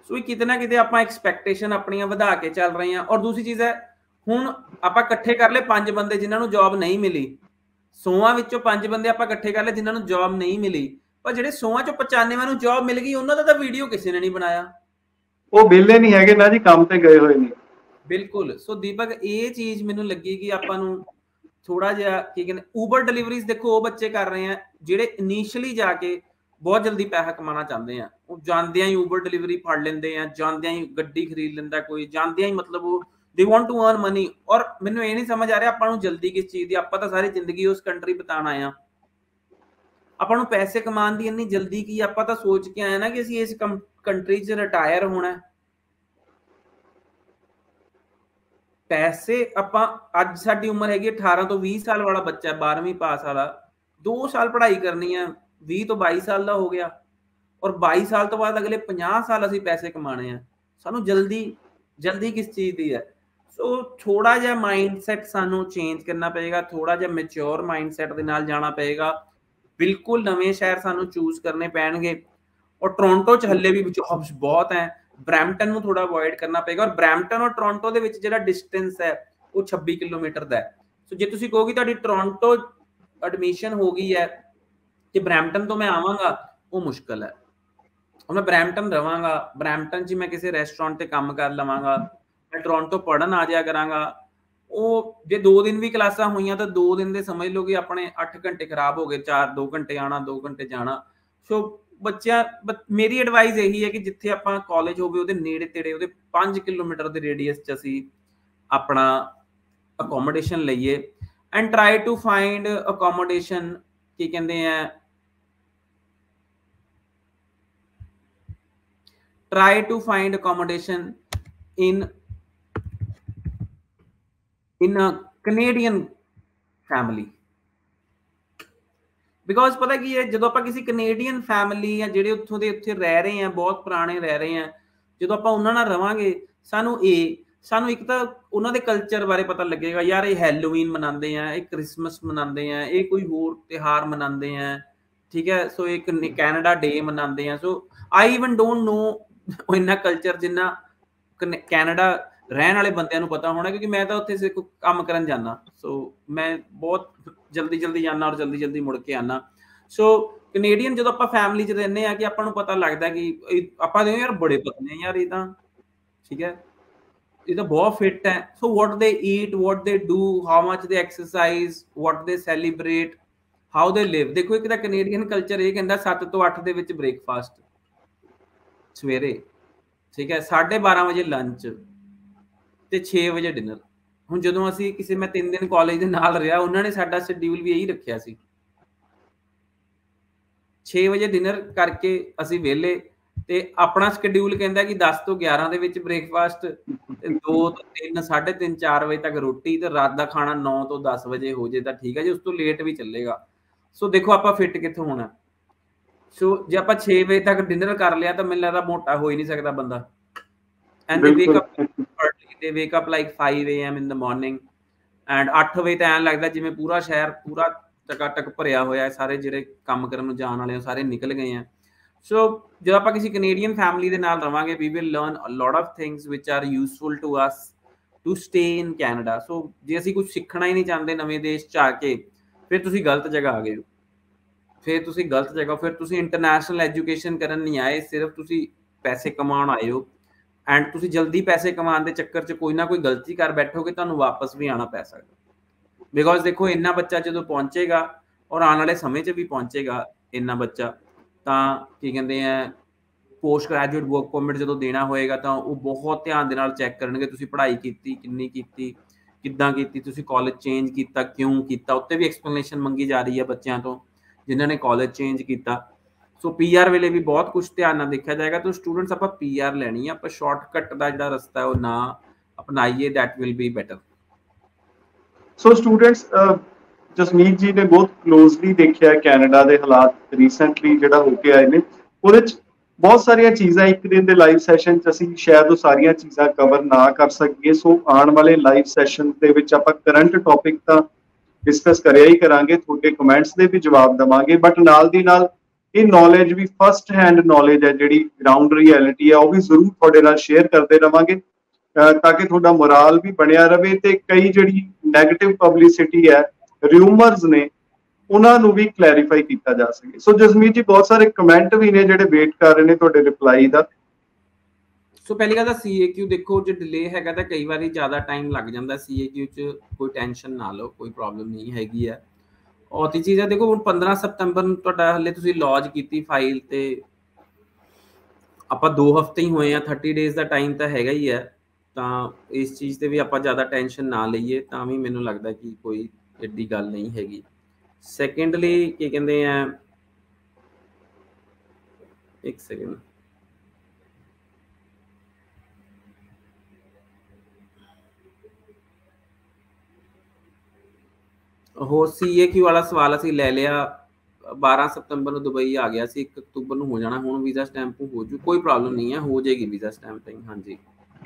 ਸੋ ਇਹ ਕਿਤੇ ਨਾ ਕਿਤੇ ਆਪਾਂ ਐਕਸਪੈਕਟੇਸ਼ਨ ਆਪਣੀਆਂ ਵਧਾ ਕੇ ਚੱਲ ਰਹੇ ਹਾਂ। ਔਰ ਦੂਸਰੀ ਚੀਜ਼ ਹੈ, ਹੁਣ ਆਪਾਂ ਇਕੱਠੇ ਕਰ ਲਏ 5 ਬੰਦੇ ਜਿਨ੍ਹਾਂ ਨੂੰ ਜੌਬ ਨਹੀਂ ਮਿਲੀ, 100 ਵਿੱਚੋਂ 5 ਬੰਦੇ ਆਪਾਂ ਇਕੱਠੇ ਕਰ ਲਏ ਜਿਨ੍ਹਾਂ ਨੂੰ ਜੌਬ ਨਹੀਂ ਮਿਲੀ, ਪਰ ਜਿਹੜੇ 100 ਚੋਂ 95 ਨੂੰ ਜੌਬ ਮਿਲ ਗਈ ਉਹਨਾਂ ਦਾ ਤਾਂ ਵੀਡੀਓ ਕਿਸੇ ਨੇ ਨਹੀਂ ਬਣਾਇਆ। ਉਹ ਵਿਹਲੇ ਨਹੀਂ ਹੈਗੇ ਨਾ ਜੀ, ਕੰਮ ਤੇ ਗਏ ਹੋਏ ਨੇ। ਬਿਲਕੁਲ। ਸੋ ਦੀਪਕ ਇਹ ਚੀਜ਼ ਮੈਨੂੰ ਲੱਗੀ ਕਿ ਆਪਾਂ ਨੂੰ ਥੋੜਾ ਜਿਹਾ ਕੀ ਕਹਿੰਦੇ, ਊਬਰ ਡਿਲੀਵਰੀਜ਼ ਦੇਖੋ ਉਹ ਬੱਚੇ ਕਰ ਰਹੇ ਆ ਜਿਹੜੇ ਇਨੀਸ਼ੀਅਲੀ ਜਾ ਕੇ ਬਹੁਤ ਜਲਦੀ ਪੈਸਾ ਕਮਾਉਣਾ ਚਾਹੁੰਦੇ ਆ, ਉਹ ਜਾਂਦਿਆਂ ਹੀ ਊਬਰ ਡਿਲੀਵਰੀ ਫੜ ਲੈਂਦੇ ਆ, ਜਾਂਦਿਆਂ ਹੀ ਗੱਡੀ ਖਰੀਦ ਲੈਂਦਾ ਕੋਈ, ਜਾਂਦਿਆਂ ਹੀ ਮਤਲਬ ਉਹ they want to earn money. ਔਰ ਮੈਨੂੰ ਇਹ ਨਹੀਂ ਸਮਝ ਆ ਰਿਹਾ ਆਪਾਂ ਨੂੰ ਜਲਦੀ ਕਿਸ ਚੀਜ਼ ਦੀ, ਆਪਾਂ ਤਾਂ ਸਾਰੀ ਜ਼ਿੰਦਗੀ ਉਸ ਕੰਟਰੀ ਬਿਤਾਉਣ ਆਏ ਆ, ਆਪਾਂ ਨੂੰ ਪੈਸੇ ਕਮਾਉਣ ਦੀ ਇੰਨੀ ਜਲਦੀ ਕੀ? ਆਪਾਂ ਤਾਂ ਸੋਚ ਕੇ ਆਏ ਨਾ ਕਿ ਅਸੀਂ ਇਸ ਕੰਟਰੀ 'ਚ ਰਿਟਾਇਰ ਹੋਣਾ। ਪੈਸੇ ਆਪਾਂ ਅੱਜ ਸਾਡੀ ਉਮਰ ਹੈਗੀ 18 ਤੋਂ 20 ਸਾਲ ਵਾਲਾ ਬੱਚਾ 12ਵੀਂ ਪਾਸ ਵਾਲਾ 2 ਸਾਲ ਪੜ੍ਹਾਈ ਕਰਨੀ ਆ, 20 ਤੋਂ 22 ਸਾਲ ਦਾ ਹੋ ਗਿਆ, ਔਰ 22 ਸਾਲ ਤੋਂ ਬਾਅਦ ਅਗਲੇ 50 ਸਾਲ ਅਸੀਂ ਪੈਸੇ ਕਮਾਣੇ ਆ। ਸਾਨੂੰ ਜਲਦੀ ਕਿਸ ਚੀਜ਼ ਦੀ ਹੈ? ਸੋ ਥੋੜਾ ਜਿਹਾ ਮਾਈਂਡਸੈਟ ਸਾਨੂੰ ਚੇਂਜ ਕਰਨਾ ਪਏਗਾ, ਥੋੜਾ ਜਿਹਾ ਮੈਚੁਰ ਮਾਈਂਡਸੈਟ ਦੇ ਨਾਲ ਜਾਣਾ ਪਏਗਾ। ਬਿਲਕੁਲ ਨਵੇਂ ਸ਼ਹਿਰ ਸਾਨੂੰ ਚੂਜ਼ ਕਰਨੇ ਪੈਣਗੇ, ਔਰ ਟੋਰਾਂਟੋ 'ਚ ਹੱਲੇ ਵੀ ਜੌਬਸ ਬਹੁਤ ਹੈ। ਬਰੈਂਪਟਨ ਨੂੰ ਥੋੜਾ ਅਵੋਇਡ ਕਰਨਾ ਪਏਗਾ, ਔਰ ਬਰੈਂਪਟਨ ਔਰ ਟੋਰਾਂਟੋ ਦੇ ਵਿੱਚ ਜਿਹੜਾ ਡਿਸਟੈਂਸ ਹੈ ਉਹ 26 ਕਿਲੋਮੀਟਰ ਦਾ ਹੈ। ਸੋ ਜੇ ਤੁਸੀਂ ਕਹੋਗੇ ਤੁਹਾਡੀ ਟੋਰਾਂਟੋ ਐਡਮਿਸ਼ਨ ਹੋ ਗਈ ਹੈ ਕਿ ਬਰੈਂਪਟਨ ਤੋਂ ਮੈਂ ਆਵਾਂਗਾ, ਉਹ ਮੁਸ਼ਕਲ ਹੈ। ਮੈਂ ਬਰੈਂਪਟਨ ਰਵਾਂਗਾ, ਬਰੈਂਪਟਨ 'ਚ ਮੈਂ ਕਿਸੇ ਰੈਸਟੋਰੈਂਟ ਤੇ ਕੰਮ ਕਰ ਲਵਾਂਗਾ, ਮੈਂ ਟੋਰਾਂਟੋ ਪੜ੍ਹਨ ਆ ਜਾਇਆ ਕਰਾਂਗਾ। ਉਹ ਜੇ 2 ਦਿਨ ਵੀ ਕਲਾਸਾਂ ਹੋਈਆਂ ਤਾਂ 2 ਦਿਨ ਦੇ ਸਮਝ ਲਓ ਕਿ ਆਪਣੇ 8 ਘੰਟੇ ਖਰਾਬ ਹੋ ਗਏ, 2 ਘੰਟੇ ਆਣਾ 2 ਘੰਟੇ ਜਾਣਾ। ਸੋ ਬੱਚਿਆਂ ਮੇਰੀ ਐਡਵਾਈਸ ਇਹੀ ਹੈ ਕਿ ਜਿੱਥੇ ਆਪਾਂ ਕਾਲਜ ਹੋਵੇ ਉਹਦੇ ਨੇੜੇ ਤੇੜੇ, ਉਹਦੇ 5 ਕਿਲੋਮੀਟਰ ਦੇ ਰੇਡੀਅਸ 'ਚ ਅਸੀਂ ਆਪਣਾ ਅਕੋਮੋਡੇਸ਼ਨ ਲਈਏ, and try to find accommodation ਕੀ ਕਹਿੰਦੇ ਆ, try to find accommodation in a Canadian family, because ਪਤਾ ਕੀ ਹੈ, ਜਦੋਂ ਆਪਾਂ ਕਿਸੇ ਕੈਨੇਡੀਅਨ ਫੈਮਿਲੀ ਜਾਂ ਜਿਹੜੇ ਉੱਥੋਂ ਦੇ ਉੱਥੇ ਰਹਿ ਰਹੇ ਆ, ਬਹੁਤ ਪੁਰਾਣੇ ਰਹਿ ਰਹੇ ਆ, ਜਦੋਂ ਆਪਾਂ ਉਹਨਾਂ ਨਾਲ ਰਵਾਂਗੇ ਸਾਨੂੰ ਇੱਕ ਤਾਂ ਉਹਨਾਂ ਦੇ ਕਲਚਰ ਬਾਰੇ ਪਤਾ ਲੱਗੇਗਾ, ਯਾਰ ਇਹ ਹੈਲੋਵੀਨ ਮਨਾਉਂਦੇ ਆ, ਇਹ ਕ੍ਰਿਸਮਸ ਮਨਾਉਂਦੇ ਆ, ਇਹ ਕੋਈ ਹੋਰ ਤਿਉਹਾਰ ਮਨਾਉਂਦੇ ਆ, ਠੀਕ ਹੈ। ਸੋ ਇੱਕ ਕੈਨੇਡਾ ਡੇ ਮਨਾਉਂਦੇ ਆ। ਸੋ ਆਈ ਇਵਨ ਡੋਂਟ ਨੋ ਇੰਨਾ ਕਲਚਰ ਜਿੰਨਾ ਕੈਨੇਡਾ ਰਹਿਣ ਵਾਲੇ ਬੰਦਿਆਂ ਨੂੰ ਪਤਾ ਹੋਣਾ, ਕਿਉਂਕਿ ਮੈਂ ਤਾਂ ਉੱਥੇ ਸਿਰਫ ਕੰਮ ਕਰਨ ਜਾਂਦਾ। ਸੋ ਮੈਂ ਬਹੁਤ ਜਲਦੀ ਜਾਂਦਾ ਔਰ ਜਲਦੀ ਮੁੜ ਕੇ ਆਉਣਾ। ਸੋ ਕੈਨੇਡੀਅਨ ਜਦੋਂ ਆਪਾਂ ਫੈਮਿਲੀ 'ਚ ਰਹਿੰਦੇ ਆ ਕਿ ਆਪਾਂ ਨੂੰ ਪਤਾ ਲੱਗਦਾ ਕਿ ਆਪਾਂ ਦੇ ਯਾਰ ਬੜੇ ਪਤਲੇ ਯਾਰ, ਇਹ ਤਾਂ ਠੀਕ ਹੈ, ਇਹ ਤਾਂ ਬਹੁਤ ਫਿੱਟ ਹੈ। ਸੋ ਵਾਟ ਦੇ eat, what they do, how much they exercise, what they celebrate, how they ਲਿਵ। ਦੇਖੋ ਇੱਕ ਤਾਂ ਕੈਨੇਡੀਅਨ ਕਲਚਰ ਇਹ ਕਹਿੰਦਾ 7 ਤੋਂ 8 ਦੇ ਵਿੱਚ ਬ੍ਰੇਕਫਾਸਟ ਸਵੇਰੇ, ਠੀਕ ਹੈ, 12:30 ਵਜੇ ਲੰਚ ਤੇ 6 ਵਜੇ ਡਿਨਰ। ਹੁਣ ਜਦੋਂ ਅਸੀਂ ਕਿਸੇ, ਮੈਂ 3 ਦਿਨ ਕਾਲਜ ਦੇ ਨਾਲ ਰਿਹਾ, ਉਹਨਾਂ ਨੇ ਸਾਡਾ ਸ਼ਡਿਊਲ ਵੀ ਇਹੀ ਰੱਖਿਆ ਸੀ, 6 ਵਜੇ ਡਿਨਰ ਕਰਕੇ ਅਸੀਂ ਵਿਹਲੇ, ਤੇ ਆਪਣਾ ਸ਼ਡਿਊਲ ਕਹਿੰਦਾ ਕਿ 10 ਤੋਂ 11 ਦੇ ਵਿੱਚ ਬ੍ਰੇਕਫਾਸਟ, ਤੇ 2 ਤੋਂ 3, 3:30, 4 ਵਜੇ ਤੱਕ ਰੋਟੀ, ਤੇ ਰਾਤ ਦਾ ਖਾਣਾ 9 ਤੋਂ 10 ਵਜੇ ਹੋ ਜੇ ਤਾਂ ਠੀਕ ਹੈ ਜੀ, ਉਸ ਤੋਂ ਲੇਟ ਵੀ ਚੱਲੇਗਾ। ਸੋ ਦੇਖੋ ਆਪਾਂ ਫਿੱਟ ਕਿੱਥੋਂ ਹੋਣਾ। ਸੋ ਜੇ ਆਪਾਂ 6 ਵਜੇ ਤੱਕ ਡਿਨਰ ਕਰ ਲਿਆ ਤਾਂ ਮੈਨੂੰ ਲੱਗਦਾ ਮੋਟਾ ਹੋ ਹੀ ਨਹੀਂ ਸਕਦਾ ਬੰਦਾ। And they wake up like 5 AM in the morning, and 8 ਵਜੇ ਤਾਂ ਐਂ ਲੱਗਦਾ ਜਿਵੇਂ ਪੂਰਾ ਸ਼ਹਿਰ ਪੂਰਾ ਟਕਾਟਕ ਭਰਿਆ ਹੋਇਆ, ਸਾਰੇ ਜਿਹੜੇ ਕੰਮ ਕਰਨ ਨੂੰ ਜਾਣ ਵਾਲੇ ਸਾਰੇ ਨਿਕਲ ਗਏ ਆ। ਸੋ ਜਦੋਂ ਆਪਾਂ ਕਿਸੇ ਕੈਨੇਡੀਅਨ ਫੈਮਿਲੀ ਦੇ ਨਾਲ ਰਵਾਂਗੇ, we will learn a lot of things which are useful to us to stay in Canada. So ਜੇ ਅਸੀਂ ਕੁਝ ਸਿੱਖਣਾ ਹੀ ਨਹੀਂ ਚਾਹੁੰਦੇ ਨਵੇਂ ਦੇਸ਼ 'ਚ ਆ ਕੇ, ਫਿਰ ਤੁਸੀਂ ਗਲਤ ਜਗ੍ਹਾ ਆ ਗਏ ਹੋ, ਫਿਰ ਤੁਸੀਂ ਗਲਤ ਜਗ੍ਹਾ, ਫਿਰ ਤੁਸੀਂ ਇੰਟਰਨੈਸ਼ਨਲ ਐਜੂਕੇਸ਼ਨ ਕਰਨ ਨਹੀਂ ਆਏ, ਸਿਰਫ ਤੁਸੀਂ ਪੈਸੇ ਕਮਾਉਣ ਆਏ ਹੋ। ਐਂਡ ਤੁਸੀਂ ਜਲਦੀ ਪੈਸੇ ਕਮਾਉਣ ਦੇ ਚੱਕਰ 'ਚ ਕੋਈ ਨਾ ਕੋਈ ਗਲਤੀ ਕਰ ਬੈਠੋਗੇ, ਤੁਹਾਨੂੰ ਵਾਪਸ ਵੀ ਆਉਣਾ ਪੈ ਸਕਦਾ। ਬਿਕੋਜ਼ ਦੇਖੋ ਇੰਨਾ ਬੱਚਾ ਜਦੋਂ ਪਹੁੰਚੇਗਾ, ਔਰ ਆਉਣ ਵਾਲੇ ਸਮੇਂ 'ਚ ਵੀ ਪਹੁੰਚੇਗਾ ਇੰਨਾ ਬੱਚਾ, ਤਾਂ ਕੀ ਕਹਿੰਦੇ ਆ, ਪੋਸਟ ਗ੍ਰੈਜੂਏਟ ਵਰਕ ਪਰਮਿਟ ਜਦੋਂ ਦੇਣਾ ਹੋਏਗਾ ਤਾਂ ਉਹ ਬਹੁਤ ਧਿਆਨ ਦੇ ਨਾਲ ਚੈੱਕ ਕਰਨਗੇ ਤੁਸੀਂ ਪੜ੍ਹਾਈ ਕੀਤੀ, ਕਿੰਨੀ ਕੀਤੀ, ਕਿੱਦਾਂ ਕੀਤੀ, ਤੁਸੀਂ ਕਾਲਜ ਚੇਂਜ ਕੀਤਾ, ਕਿਉਂ ਕੀਤਾ, ਉੱਤੇ ਵੀ ਐਕਸਪਲੇਨੇਸ਼ਨ ਮੰਗੀ ਜਾ ਰਹੀ ਹੈ ਬੱਚਿਆਂ ਤੋਂ ਜਿਨ੍ਹਾਂ ਨੇ ਕਾਲਜ ਚੇਂਜ ਕੀਤਾ। ਸੋ PR ਵੇਲੇ ਵੀ ਬਹੁਤ ਕੁਝ ਧਿਆਨ ਨਾਲ ਦੇਖਿਆ ਜਾਏਗਾ। ਤਾਂ ਸਟੂਡੈਂਟਸ ਆਪਾਂ PR ਲੈਣੀ ਆ, ਆਪਾਂ ਸ਼ਾਰਟਕਟ ਦਾ ਜਿਹੜਾ ਰਸਤਾ ਹੈ ਉਹ ਨਾ ਅਪਣਾਈਏ, that will be better. So students, Jasmeet ji ਨੇ ਬਹੁਤ ਕਲੋਜ਼ਲੀ ਦੇਖਿਆ ਕੈਨੇਡਾ ਦੇ ਹਾਲਾਤ ਰੀਸੈਂਟਲੀ ਜਿਹੜਾ ਹੋ ਕੇ ਆਏ ਨੇ, ਉਹਦੇ ਚ ਬਹੁਤ ਸਾਰੀਆਂ ਚੀਜ਼ਾਂ ਇੱਕ ਦਿਨ ਦੇ ਲਾਈਵ ਸੈਸ਼ਨ ਚ ਅਸੀਂ ਸ਼ਾਇਦ ਉਹ ਸਾਰੀਆਂ ਚੀਜ਼ਾਂ ਕਵਰ ਨਾ ਕਰ ਸਕੀਏ। ਸੋ ਆਉਣ ਵਾਲੇ ਲਾਈਵ ਸੈਸ਼ਨ ਦੇ ਵਿੱਚ ਆਪਾਂ ਕਰੰਟ ਟੌਪਿਕ ਤਾਂ ਡਿਸਕਸ ਕਰਿਆ ਹੀ ਕਰਾਂਗੇ, ਤੁਹਾਡੇ ਕਮੈਂਟਸ ਦੇ ਵੀ ਜਵਾਬ ਦੇਵਾਂਗੇ, ਬਟ ਨਾਲ ਦੀ ਨਾਲ ਇਹ ਨੌਲੇਜ ਵੀ ਫਸਟ ਹੈਂਡ ਨੌਲੇਜ ਹੈ, ਜਿਹੜੀ ਗਰਾਊਂਡ ਰਿਐਲਿਟੀ ਹੈ, ਉਹ ਵੀ ਜ਼ਰੂਰ ਤੁਹਾਡੇ ਨਾਲ ਸ਼ੇਅਰ ਕਰਦੇ ਰਵਾਂਗੇ ਤਾਂ ਕਿ ਤੁਹਾਡਾ ਮੋਰਾਲ ਵੀ ਬਣਿਆ ਰਵੇ ਤੇ ਕਈ ਜਿਹੜੀ ਨੈਗੇਟਿਵ ਪਬਲਿਸਿਟੀ ਹੈ, ਰਿਊਮਰਸ ਨੇ, ਉਹਨਾਂ ਨੂੰ ਵੀ ਕਲੈਰੀਫਾਈ ਕੀਤਾ ਜਾ ਸਕੇ। ਸੋ ਜਸਮੀਤ ਜੀ, ਬਹੁਤ ਸਾਰੇ ਕਮੈਂਟ ਵੀ ਨੇ ਜਿਹੜੇ ਵੇਟ ਕਰ ਰਹੇ ਨੇ ਤੁਹਾਡੇ ਰਿਪਲਾਈ ਦਾ। ਸੋ ਪਹਿਲੀ ਗੱਲ ਤਾਂ CAQ ਦੇਖੋ, ਜੇ ਡਿਲੇ ਹੈਗਾ ਤਾਂ ਕਈ ਵਾਰੀ ਜ਼ਿਆਦਾ ਟਾਈਮ ਲੱਗ ਜਾਂਦਾ CAQ 'ਚ, ਕੋਈ ਟੈਨਸ਼ਨ ਨਾ ਲਓ, ਕੋਈ ਪ੍ਰੋਬਲਮ ਨਹੀਂ ਹੈਗੀ ਹੈ। ਔਰ ਤੀ ਚੀਜ਼ ਹੈ, ਦੇਖੋ ਹੁਣ 15 ਸਤੰਬਰ ਨੂੰ ਤੁਹਾਡਾ ਹਲੇ ਤੁਸੀਂ ਲੌਂਚ ਕੀਤੀ ਫਾਈਲ, ਤੇ ਆਪਾਂ 2 ਹਫ਼ਤੇ ਹੀ ਹੋਏ ਆ, 30 ਡੇਜ਼ ਦਾ ਟਾਈਮ ਤਾਂ ਹੈਗਾ ਹੀ ਹੈ, ਤਾਂ ਇਸ ਚੀਜ਼ ਤੇ ਵੀ ਆਪਾਂ ਜ਼ਿਆਦਾ ਟੈਨਸ਼ਨ ਨਾ ਲਈਏ, ਤਾਂ ਵੀ ਮੈਨੂੰ ਲੱਗਦਾ ਕਿ ਕੋਈ ਐਡੀ ਗੱਲ ਨਹੀਂ ਹੈਗੀ। ਸੈਕੰਡਲੀ ਕੀ ਕਹਿੰਦੇ ਆ, ਇੱਕ ਸੈਕਿੰਡ, ਹੋਰ CAQ ਵਾਲਾ ਸਵਾਲ ਅਸੀਂ ਲੈ ਲਿਆ। 12 ਸਤੰਬਰ ਨੂੰ ਦੁਬਈ ਆ ਗਿਆ ਸੀ, 1 ਅਕਤੂਬਰ ਨੂੰ ਹੋ ਜਾਣਾ। ਹੁਣ ਵੀਜ਼ਾ ਸਟੈਂਪ ਹੋ ਜੂ, ਕੋਈ ਪ੍ਰੋਬਲਮ ਨਹੀਂ ਹੈ, ਹੋ ਜਾਏਗੀ ਵੀਜ਼ਾ ਸਟੈਂਪਿੰਗ। ਹਾਂਜੀ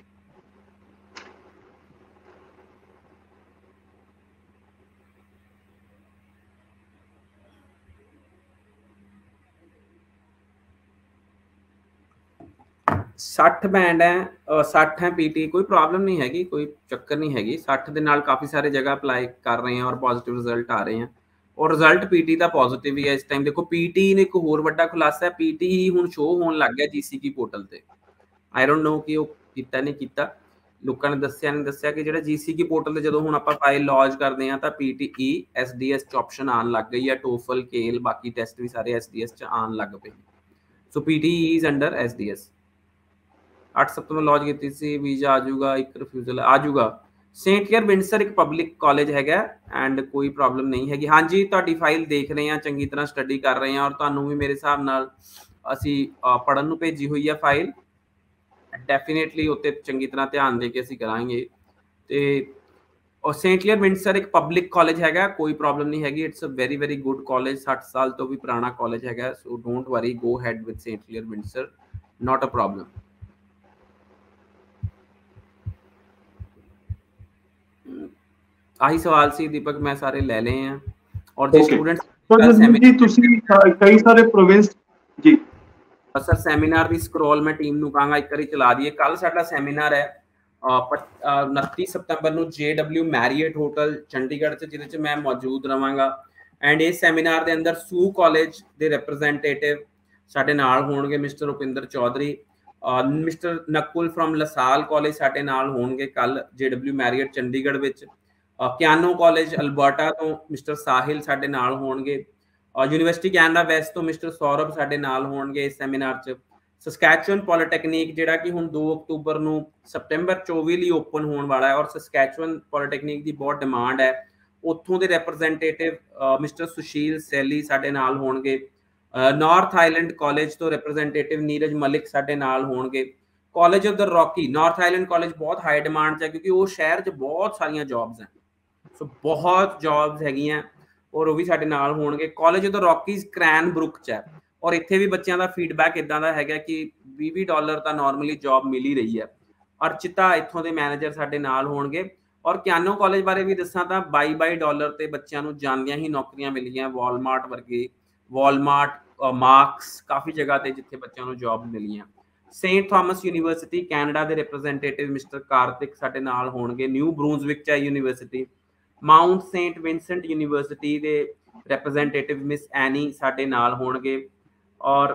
$60 ਬੈਂਡ ਹੈ, 60 ਹੈ PT, ਕੋਈ ਪ੍ਰੋਬਲਮ ਨਹੀਂ ਹੈਗੀ, ਕੋਈ ਚੱਕਰ ਨਹੀਂ ਹੈਗੀ। 60 ਦੇ ਨਾਲ ਕਾਫੀ ਸਾਰੇ ਜਗ੍ਹਾ ਅਪਲਾਈ ਕਰ ਰਹੇ हैं और ਪੋਜ਼ਿਟਿਵ ਰਿਜ਼ਲਟ ਆ ਰਹੇ हैं, ਔਰ ਰਿਜ਼ਲਟ PT ਦਾ ਪੋਜ਼ਿਟਿਵ ਹੀ ਹੈ ਇਸ ਟਾਈਮ। ਦੇਖੋ PT ਨੇ ਇੱਕ ਹੋਰ ਵੱਡਾ ਖੁਲਾਸਾ ਹੈ, PT ਹੀ ਹੁਣ ਸ਼ੋਅ ਹੋਣ ਲੱਗ ਗਿਆ GCK ਪੋਰਟਲ ਤੇ। ਆਈ ਡੋਂਟ ਨੋ ਕਿ ਉਹ ਕੀਤਾ ਨਹੀਂ ਕੀਤਾ, ਲੋਕਾਂ ਨੇ ਦੱਸਿਆ ਨਹੀਂ ਦੱਸਿਆ ਕਿ ਜਿਹੜਾ GCK ਪੋਰਟਲ ਤੇ ਜਦੋਂ ਹੁਣ ਆਪਾਂ ਫਾਈਲ ਲੌਂਚ ਕਰਦੇ ਹਾਂ ਤਾਂ PTE SDS 'ਚ ਆਪਸ਼ਨ ਆਉਣ ਲੱਗ ਗਈ ਹੈ, ਟੋਫਲ ਕੇਲ ਬਾਕੀ ਟੈਸਟ ਵੀ ਸਾਰੇ SDS 'ਚ ਆਉਣ ਲੱਗ ਪਏ। So PTE is under SDS। 8 ਸਤੰਬਰ ਲੌਂਚ ਕੀਤੀ ਸੀ, ਵੀਜ਼ਾ ਆ ਜਾਊਗਾ, ਇੱਕ ਰਿਫਿਊਜ਼ਲ ਆ ਜਾਊਗਾ। ਸੇਂਟ ਕਲੇਅਰ ਵਿੰਡਸਰ ਇੱਕ ਪਬਲਿਕ ਕਾਲਜ ਹੈਗਾ ਐਂਡ ਕੋਈ ਪ੍ਰੋਬਲਮ ਨਹੀਂ ਹੈਗੀ। ਹਾਂਜੀ ਤੁਹਾਡੀ ਫਾਈਲ ਦੇਖ ਰਹੇ ਹਾਂ, ਚੰਗੀ ਤਰ੍ਹਾਂ ਸਟੱਡੀ ਕਰ ਰਹੇ ਹਾਂ, ਔਰ ਤੁਹਾਨੂੰ ਵੀ ਮੇਰੇ ਹਿਸਾਬ ਨਾਲ ਅਸੀਂ ਪੜ੍ਹਨ ਨੂੰ ਭੇਜੀ ਹੋਈ ਹੈ ਫਾਈਲ, ਡੈਫੀਨੇਟਲੀ ਉੱਤੇ ਚੰਗੀ ਤਰ੍ਹਾਂ ਧਿਆਨ ਦੇ ਕੇ ਅਸੀਂ ਕਰਾਂਗੇ। ਤੇ ਔਰ ਸੇਂਟ ਕਲੇਅਰ ਵਿੰਡਸਰ ਇੱਕ ਪਬਲਿਕ ਕਾਲਜ ਹੈਗਾ, ਕੋਈ ਪ੍ਰੋਬਲਮ ਨਹੀਂ ਹੈਗੀ, it's a very very good college, 60 ਸਾਲ ਤੋਂ ਵੀ ਪੁਰਾਣਾ ਕਾਲਜ ਹੈਗਾ। So don't worry, go ahead with Saint Clair Windsor, not a problem. ਆਹੀ ਸਵਾਲ ਸੀ ਦੀਪਕ, ਮੈਂ ਸਾਰੇ ਲੈ ਲਏ ਆ। ਔਰ ਜੇ ਸਟੂਡੈਂਟਸ ਜੀ ਤੁਸੀਂ ਕਈ ਸਾਰੇ ਪ੍ਰੋਵਿੰਸ ਜੀ ਸਰ ਸੈਮੀਨਾਰ ਦੀ ਸਕਰੋਲ ਮੈਂ ਟੀਮ ਨੂੰ ਕਹਾਂਗਾ ਇੱਕ ਵਾਰੀ ਚਲਾ ਦਈਏ। ਕੱਲ ਸਾਡਾ ਸੈਮੀਨਾਰ ਹੈ 29 ਸਤੰਬਰ ਨੂੰ JW ਮੈਰੀਅਟ ਹੋਟਲ ਚੰਡੀਗੜ੍ਹ 'ਚ, ਜਿਹਦੇ 'ਚ ਮੈਂ ਮੌਜੂਦ ਰਵਾਂਗਾ। ਐਂਡ ਇਸ ਸੈਮੀਨਾਰ ਦੇ ਅੰਦਰ ਸੂ ਕਾਲਜ ਦੇ ਰਿਪਰੈਜ਼ੈਂਟੇਟਿਵ ਸਾਡੇ ਨਾਲ ਹੋਣਗੇ, mister Rupinder Chaudhary, mister Nakul from LaSalle College ਸਾਡੇ ਨਾਲ ਹੋਣਗੇ ਕੱਲ JW ਮੈਰੀਅਟ ਚੰਡੀਗੜ੍ਹ ਵਿੱਚ। ਕਿਆਨੋ ਕਾਲਜ ਅਲਬਰਟਾ ਤੋਂ ਮਿਸਟਰ ਸਾਹਿਲ ਸਾਡੇ ਨਾਲ ਹੋਣਗੇ। ਯੂਨੀਵਰਸਿਟੀ ਕੈਨੇਡਾ ਵੈਸਟ ਤੋਂ ਮਿਸਟਰ ਸੌਰਭ ਸਾਡੇ ਨਾਲ ਹੋਣਗੇ ਇਸ ਸੈਮੀਨਾਰ 'ਚ। ਸਸਕੈਚੁਅਨ ਪੋਲੀਟੈਕਨਿਕ ਜਿਹੜਾ ਕਿ ਹੁਣ 2 ਅਕਤੂਬਰ ਨੂੰ ਸਤੰਬਰ 24 ਲਈ ਓਪਨ ਹੋਣ ਵਾਲਾ ਹੈ, ਔਰ ਸਸਕੈਚੁਅਨ ਪੋਲੀਟੈਕਨਿਕ ਦੀ ਬਹੁਤ ਡਿਮਾਂਡ ਹੈ, ਉੱਥੋਂ ਦੇ ਰਿਪਰੈਜ਼ੈਂਟੇਟਿਵ ਮਿਸਟਰ ਸੁਸ਼ੀਲ ਸੈਲੀ ਸਾਡੇ ਨਾਲ ਹੋਣਗੇ। ਨਾਰਥ ਆਈਲੈਂਡ ਕਾਲਜ ਤੋਂ ਰਿਪਰੈਜ਼ੈਂਟੇਟਿਵ ਨੀਰਜ ਮਲਿਕ ਸਾਡੇ ਨਾਲ ਹੋਣਗੇ। College of the Rockies, North Island College ਬਹੁਤ ਹਾਈ ਡਿਮਾਂਡ 'ਚ ਹੈ ਕਿਉਂਕਿ ਉਹ ਸ਼ਹਿਰ 'ਚ ਬਹੁਤ ਸਾਰੀਆਂ ਜੌਬਸ ਹੈ, ਸੋ ਬਹੁਤ ਜੌਬਸ ਹੈਗੀਆਂ, ਔਰ ਉਹ ਵੀ ਸਾਡੇ ਨਾਲ ਹੋਣਗੇ। ਕਾਲਜ ਆਫ ਦ ਰੌਕੀਜ਼ ਕ੍ਰੈਨਬਰੁਕ 'ਚ ਹੈ, ਔਰ ਇੱਥੇ ਵੀ ਬੱਚਿਆਂ ਦਾ ਫੀਡਬੈਕ ਇੱਦਾਂ ਦਾ ਹੈਗਾ ਕਿ $20 ਤਾਂ ਨਾਰਮਲੀ ਜੌਬ ਮਿਲ ਹੀ ਰਹੀ ਹੈ। ਅਰਚਿਤਾ ਇੱਥੋਂ ਦੇ ਮੈਨੇਜਰ ਸਾਡੇ ਨਾਲ ਹੋਣਗੇ। ਔਰ ਕਿਆਨੋ ਕਾਲਜ ਬਾਰੇ ਵੀ ਦੱਸਾਂ ਤਾਂ $22 ਤੇ ਬੱਚਿਆਂ ਨੂੰ ਜਾਂਦਿਆਂ ਹੀ ਨੌਕਰੀਆਂ ਮਿਲੀਆਂ, ਵਾਲਮਾਰਟ ਵਰਗੇ, ਵਾਲਮਾਰਟ, ਮਾਰਕਸ, ਕਾਫੀ ਜਗ੍ਹਾ ਤੇ ਜਿੱਥੇ ਬੱਚਿਆਂ ਨੂੰ ਜੌਬ ਮਿਲੀਆਂ। ਸੇਂਟ ਥਾਮਸ ਯੂਨੀਵਰਸਿਟੀ ਕੈਨੇਡਾ ਦੇ ਰਿਪਰੈਜ਼ੈਂਟੇਟਿਵ ਮਿਸਟਰ ਕਾਰਤਿਕ ਸਾਡੇ ਨਾਲ ਹੋਣਗੇ, ਨਿਊ ਬਰੂਨਜ਼ਵਿਕ 'ਚ ਹੈ university. Mount Saint Vincent University ਦੇ ਰਿਪਰੈਜ਼ੈਂਟੇਟਿਵ ਮਿਸ ਐਨੀ ਸਾਡੇ ਨਾਲ ਹੋਣਗੇ। ਔਰ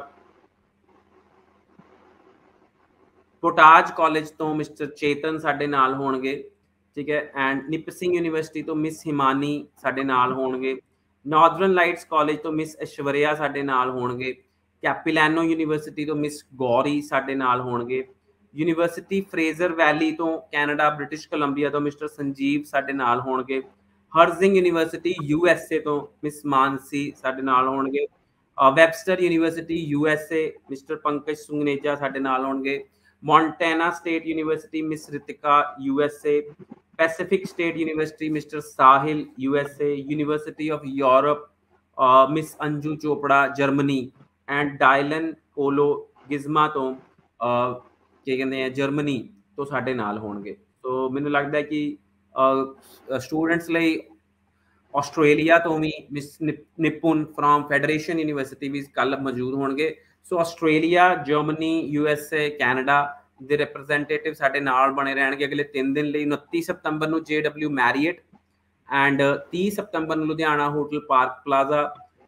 ਪੋਟਾਜ ਕਾਲਜ ਤੋਂ ਮਿਸਟਰ ਚੇਤਨ ਸਾਡੇ ਨਾਲ ਹੋਣਗੇ, ਠੀਕ ਹੈ। ਐਂਡ ਨਿਪਸਿੰਗ ਯੂਨੀਵਰਸਿਟੀ ਤੋਂ ਮਿਸ ਹਿਮਾਨੀ ਸਾਡੇ ਨਾਲ ਹੋਣਗੇ। ਨਾਰਦਰਨ ਲਾਈਟਸ ਕਾਲਜ ਤੋਂ ਮਿਸ ਐਸ਼ਵਰਿਆ ਸਾਡੇ ਨਾਲ ਹੋਣਗੇ। ਕੈਪੀਲੈਨੋ ਯੂਨੀਵਰਸਿਟੀ ਤੋਂ ਮਿਸ ਗੌਰੀ ਸਾਡੇ ਨਾਲ ਹੋਣਗੇ। ਯੂਨੀਵਰਸਿਟੀ ਫਰੇਜ਼ਰ ਵੈਲੀ ਤੋਂ ਕੈਨੇਡਾ ਬ੍ਰਿਟਿਸ਼ ਕੋਲੰਬੀਆ ਤੋਂ ਮਿਸਟਰ ਸੰਜੀਵ ਸਾਡੇ ਨਾਲ ਹੋਣਗੇ। ਹਰਜ਼ਿੰਗ ਯੂਨੀਵਰਸਿਟੀ USA ਤੋਂ ਮਿਸ ਮਾਨਸੀ ਸਾਡੇ ਨਾਲ ਹੋਣਗੇ। Webster University USA mister Pankaj Sungneja ਸਾਡੇ ਨਾਲ ਹੋਣਗੇ। Montana State University miss Ritika USA। Pacific State university mister Sahil USA। University of Europe miss Anju Chopra Germany. And Dylan ਕੋਲੋ ਗਿਜ਼ਮਾ ਤੋਂ ਕੀ ਕਹਿੰਦੇ ਆ ਜਰਮਨੀ ਤੋਂ ਸਾਡੇ ਨਾਲ ਹੋਣਗੇ। ਸੋ ਮੈਨੂੰ ਲੱਗਦਾ ਕਿ ਸਟੂਡੈਂਟਸ ਲਈ ਆਸਟ੍ਰੇਲੀਆ ਤੋਂ ਵੀ miss Nipun from Federation University ਵੀ ਕੱਲ ਮੌਜੂਦ ਹੋਣਗੇ। ਸੋ ਆਸਟ੍ਰੇਲੀਆ, ਜਰਮਨੀ, USA, ਕੈਨੇਡਾ ਦੇ ਰਿਪਰੈਜ਼ੈਂਟੇਟਿਵ ਸਾਡੇ ਨਾਲ ਬਣੇ ਰਹਿਣਗੇ ਅਗਲੇ 3 ਦਿਨ ਲਈ। 29 ਸਤੰਬਰ ਨੂੰ JW ਮੈਰੀਅਟ ਐਂਡ 30 ਸਤੰਬਰ ਨੂੰ ਲੁਧਿਆਣਾ ਹੋਟਲ ਪਾਰਕ ਪਲਾਜ਼ਾ,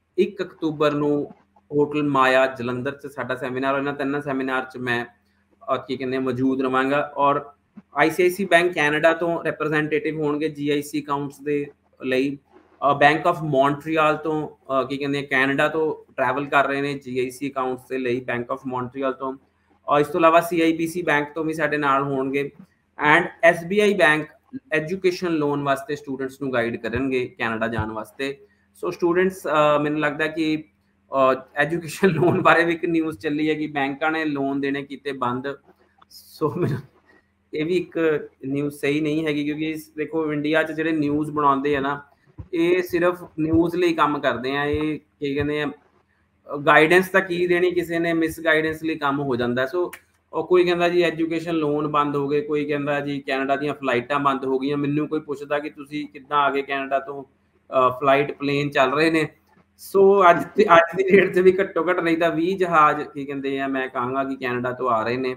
1 ਅਕਤੂਬਰ ਨੂੰ ਹੋਟਲ ਮਾਇਆ ਜਲੰਧਰ 'ਚ ਸਾਡਾ ਸੈਮੀਨਾਰ। ਇਹਨਾਂ 3 ਸੈਮੀਨਾਰ 'ਚ ਮੈਂ ਕੀ ਕਹਿੰਦੇ ਮੌਜੂਦ ਰਵਾਂਗਾ। ਔਰ ICICI ਬੈਂਕ ਕੈਨੇਡਾ ਤੋਂ ਰਿਪਰੈਜ਼ੈਂਟੇਟਿਵ ਹੋਣਗੇ GIC ਅਕਾਊਂਟਸ ਦੇ ਲਈ। ਬੈਂਕ ਆਫ ਮੌਂਟਰੀਅਲ ਤੋਂ ਕੀ ਕਹਿੰਦੇ ਕੈਨੇਡਾ ਤੋਂ ਟਰੈਵਲ ਕਰ ਰਹੇ ਨੇ GIC ਅਕਾਊਂਟਸ ਦੇ ਲਈ, ਬੈਂਕ ਆਫ ਮੌਂਟਰੀਅਲ ਤੋਂ। ਔਰ ਇਸ ਤੋਂ ਇਲਾਵਾ CIBC ਬੈਂਕ ਤੋਂ ਵੀ ਸਾਡੇ ਨਾਲ ਹੋਣਗੇ and SBI bank education loan ਵਾਸਤੇ ਸਟੂਡੈਂਟਸ ਨੂੰ ਗਾਈਡ ਕਰਨਗੇ ਕੈਨੇਡਾ ਜਾਣ ਵਾਸਤੇ। ਸੋ ਸਟੂਡੈਂਟਸ ਮੈਨੂੰ ਲੱਗਦਾ ਕਿ ਐਜੂਕੇਸ਼ਨ ਲੋਨ ਬਾਰੇ ਵੀ ਇੱਕ ਨਿਊਜ਼ ਚੱਲੀ ਹੈ ਕਿ ਬੈਂਕਾਂ ਨੇ ਲੋਨ ਦੇਣੇ ਕੀਤੇ ਬੰਦ। ਸੋ ਇਹ ਵੀ ਇੱਕ ਨਿਊਜ਼ ਸਹੀ ਨਹੀਂ ਹੈਗੀ, ਕਿਉਂਕਿ ਦੇਖੋ ਇੰਡੀਆ 'ਚ ਜਿਹੜੇ ਨਿਊਜ਼ ਬਣਾਉਂਦੇ ਆ ਨਾ, ਇਹ ਸਿਰਫ ਨਿਊਜ਼ ਲਈ ਕੰਮ ਕਰਦੇ ਆ। ਇਹ ਕੀ ਕਹਿੰਦੇ ਆ, ਗਾਈਡੈਂਸ ਤਾਂ ਕੀ ਦੇਣੀ ਕਿਸੇ ਨੇ, ਮਿਸ ਗਾਈਡੈਂਸ ਲਈ ਕੰਮ ਹੋ ਜਾਂਦਾ। ਸੋ ਉਹ ਕੋਈ ਕਹਿੰਦਾ ਜੀ ਐਜੂਕੇਸ਼ਨ ਲੋਨ ਬੰਦ ਹੋ ਗਏ, ਕੋਈ ਕਹਿੰਦਾ ਜੀ ਕੈਨੇਡਾ ਦੀਆਂ ਫਲਾਈਟਾਂ ਬੰਦ ਹੋ ਗਈਆਂ। ਮੈਨੂੰ ਕੋਈ ਪੁੱਛਦਾ ਕਿ ਤੁਸੀਂ ਕਿੱਦਾਂ ਆ ਗਏ ਕੈਨੇਡਾ ਤੋਂ, ਫਲਾਈਟ ਪਲੇਨ ਚੱਲ ਰਹੇ ਨੇ। ਸੋ ਅੱਜ ਦੀ ਡੇਟ 'ਚ ਵੀ ਘੱਟੋ ਘੱਟ ਨਹੀਂ ਤਾਂ 20 ਜਹਾਜ਼ ਕੀ ਕਹਿੰਦੇ ਆ, ਮੈਂ ਕਹਾਂਗਾ ਕਿ ਕੈਨੇਡਾ ਤੋਂ ਆ ਰਹੇ ਨੇ।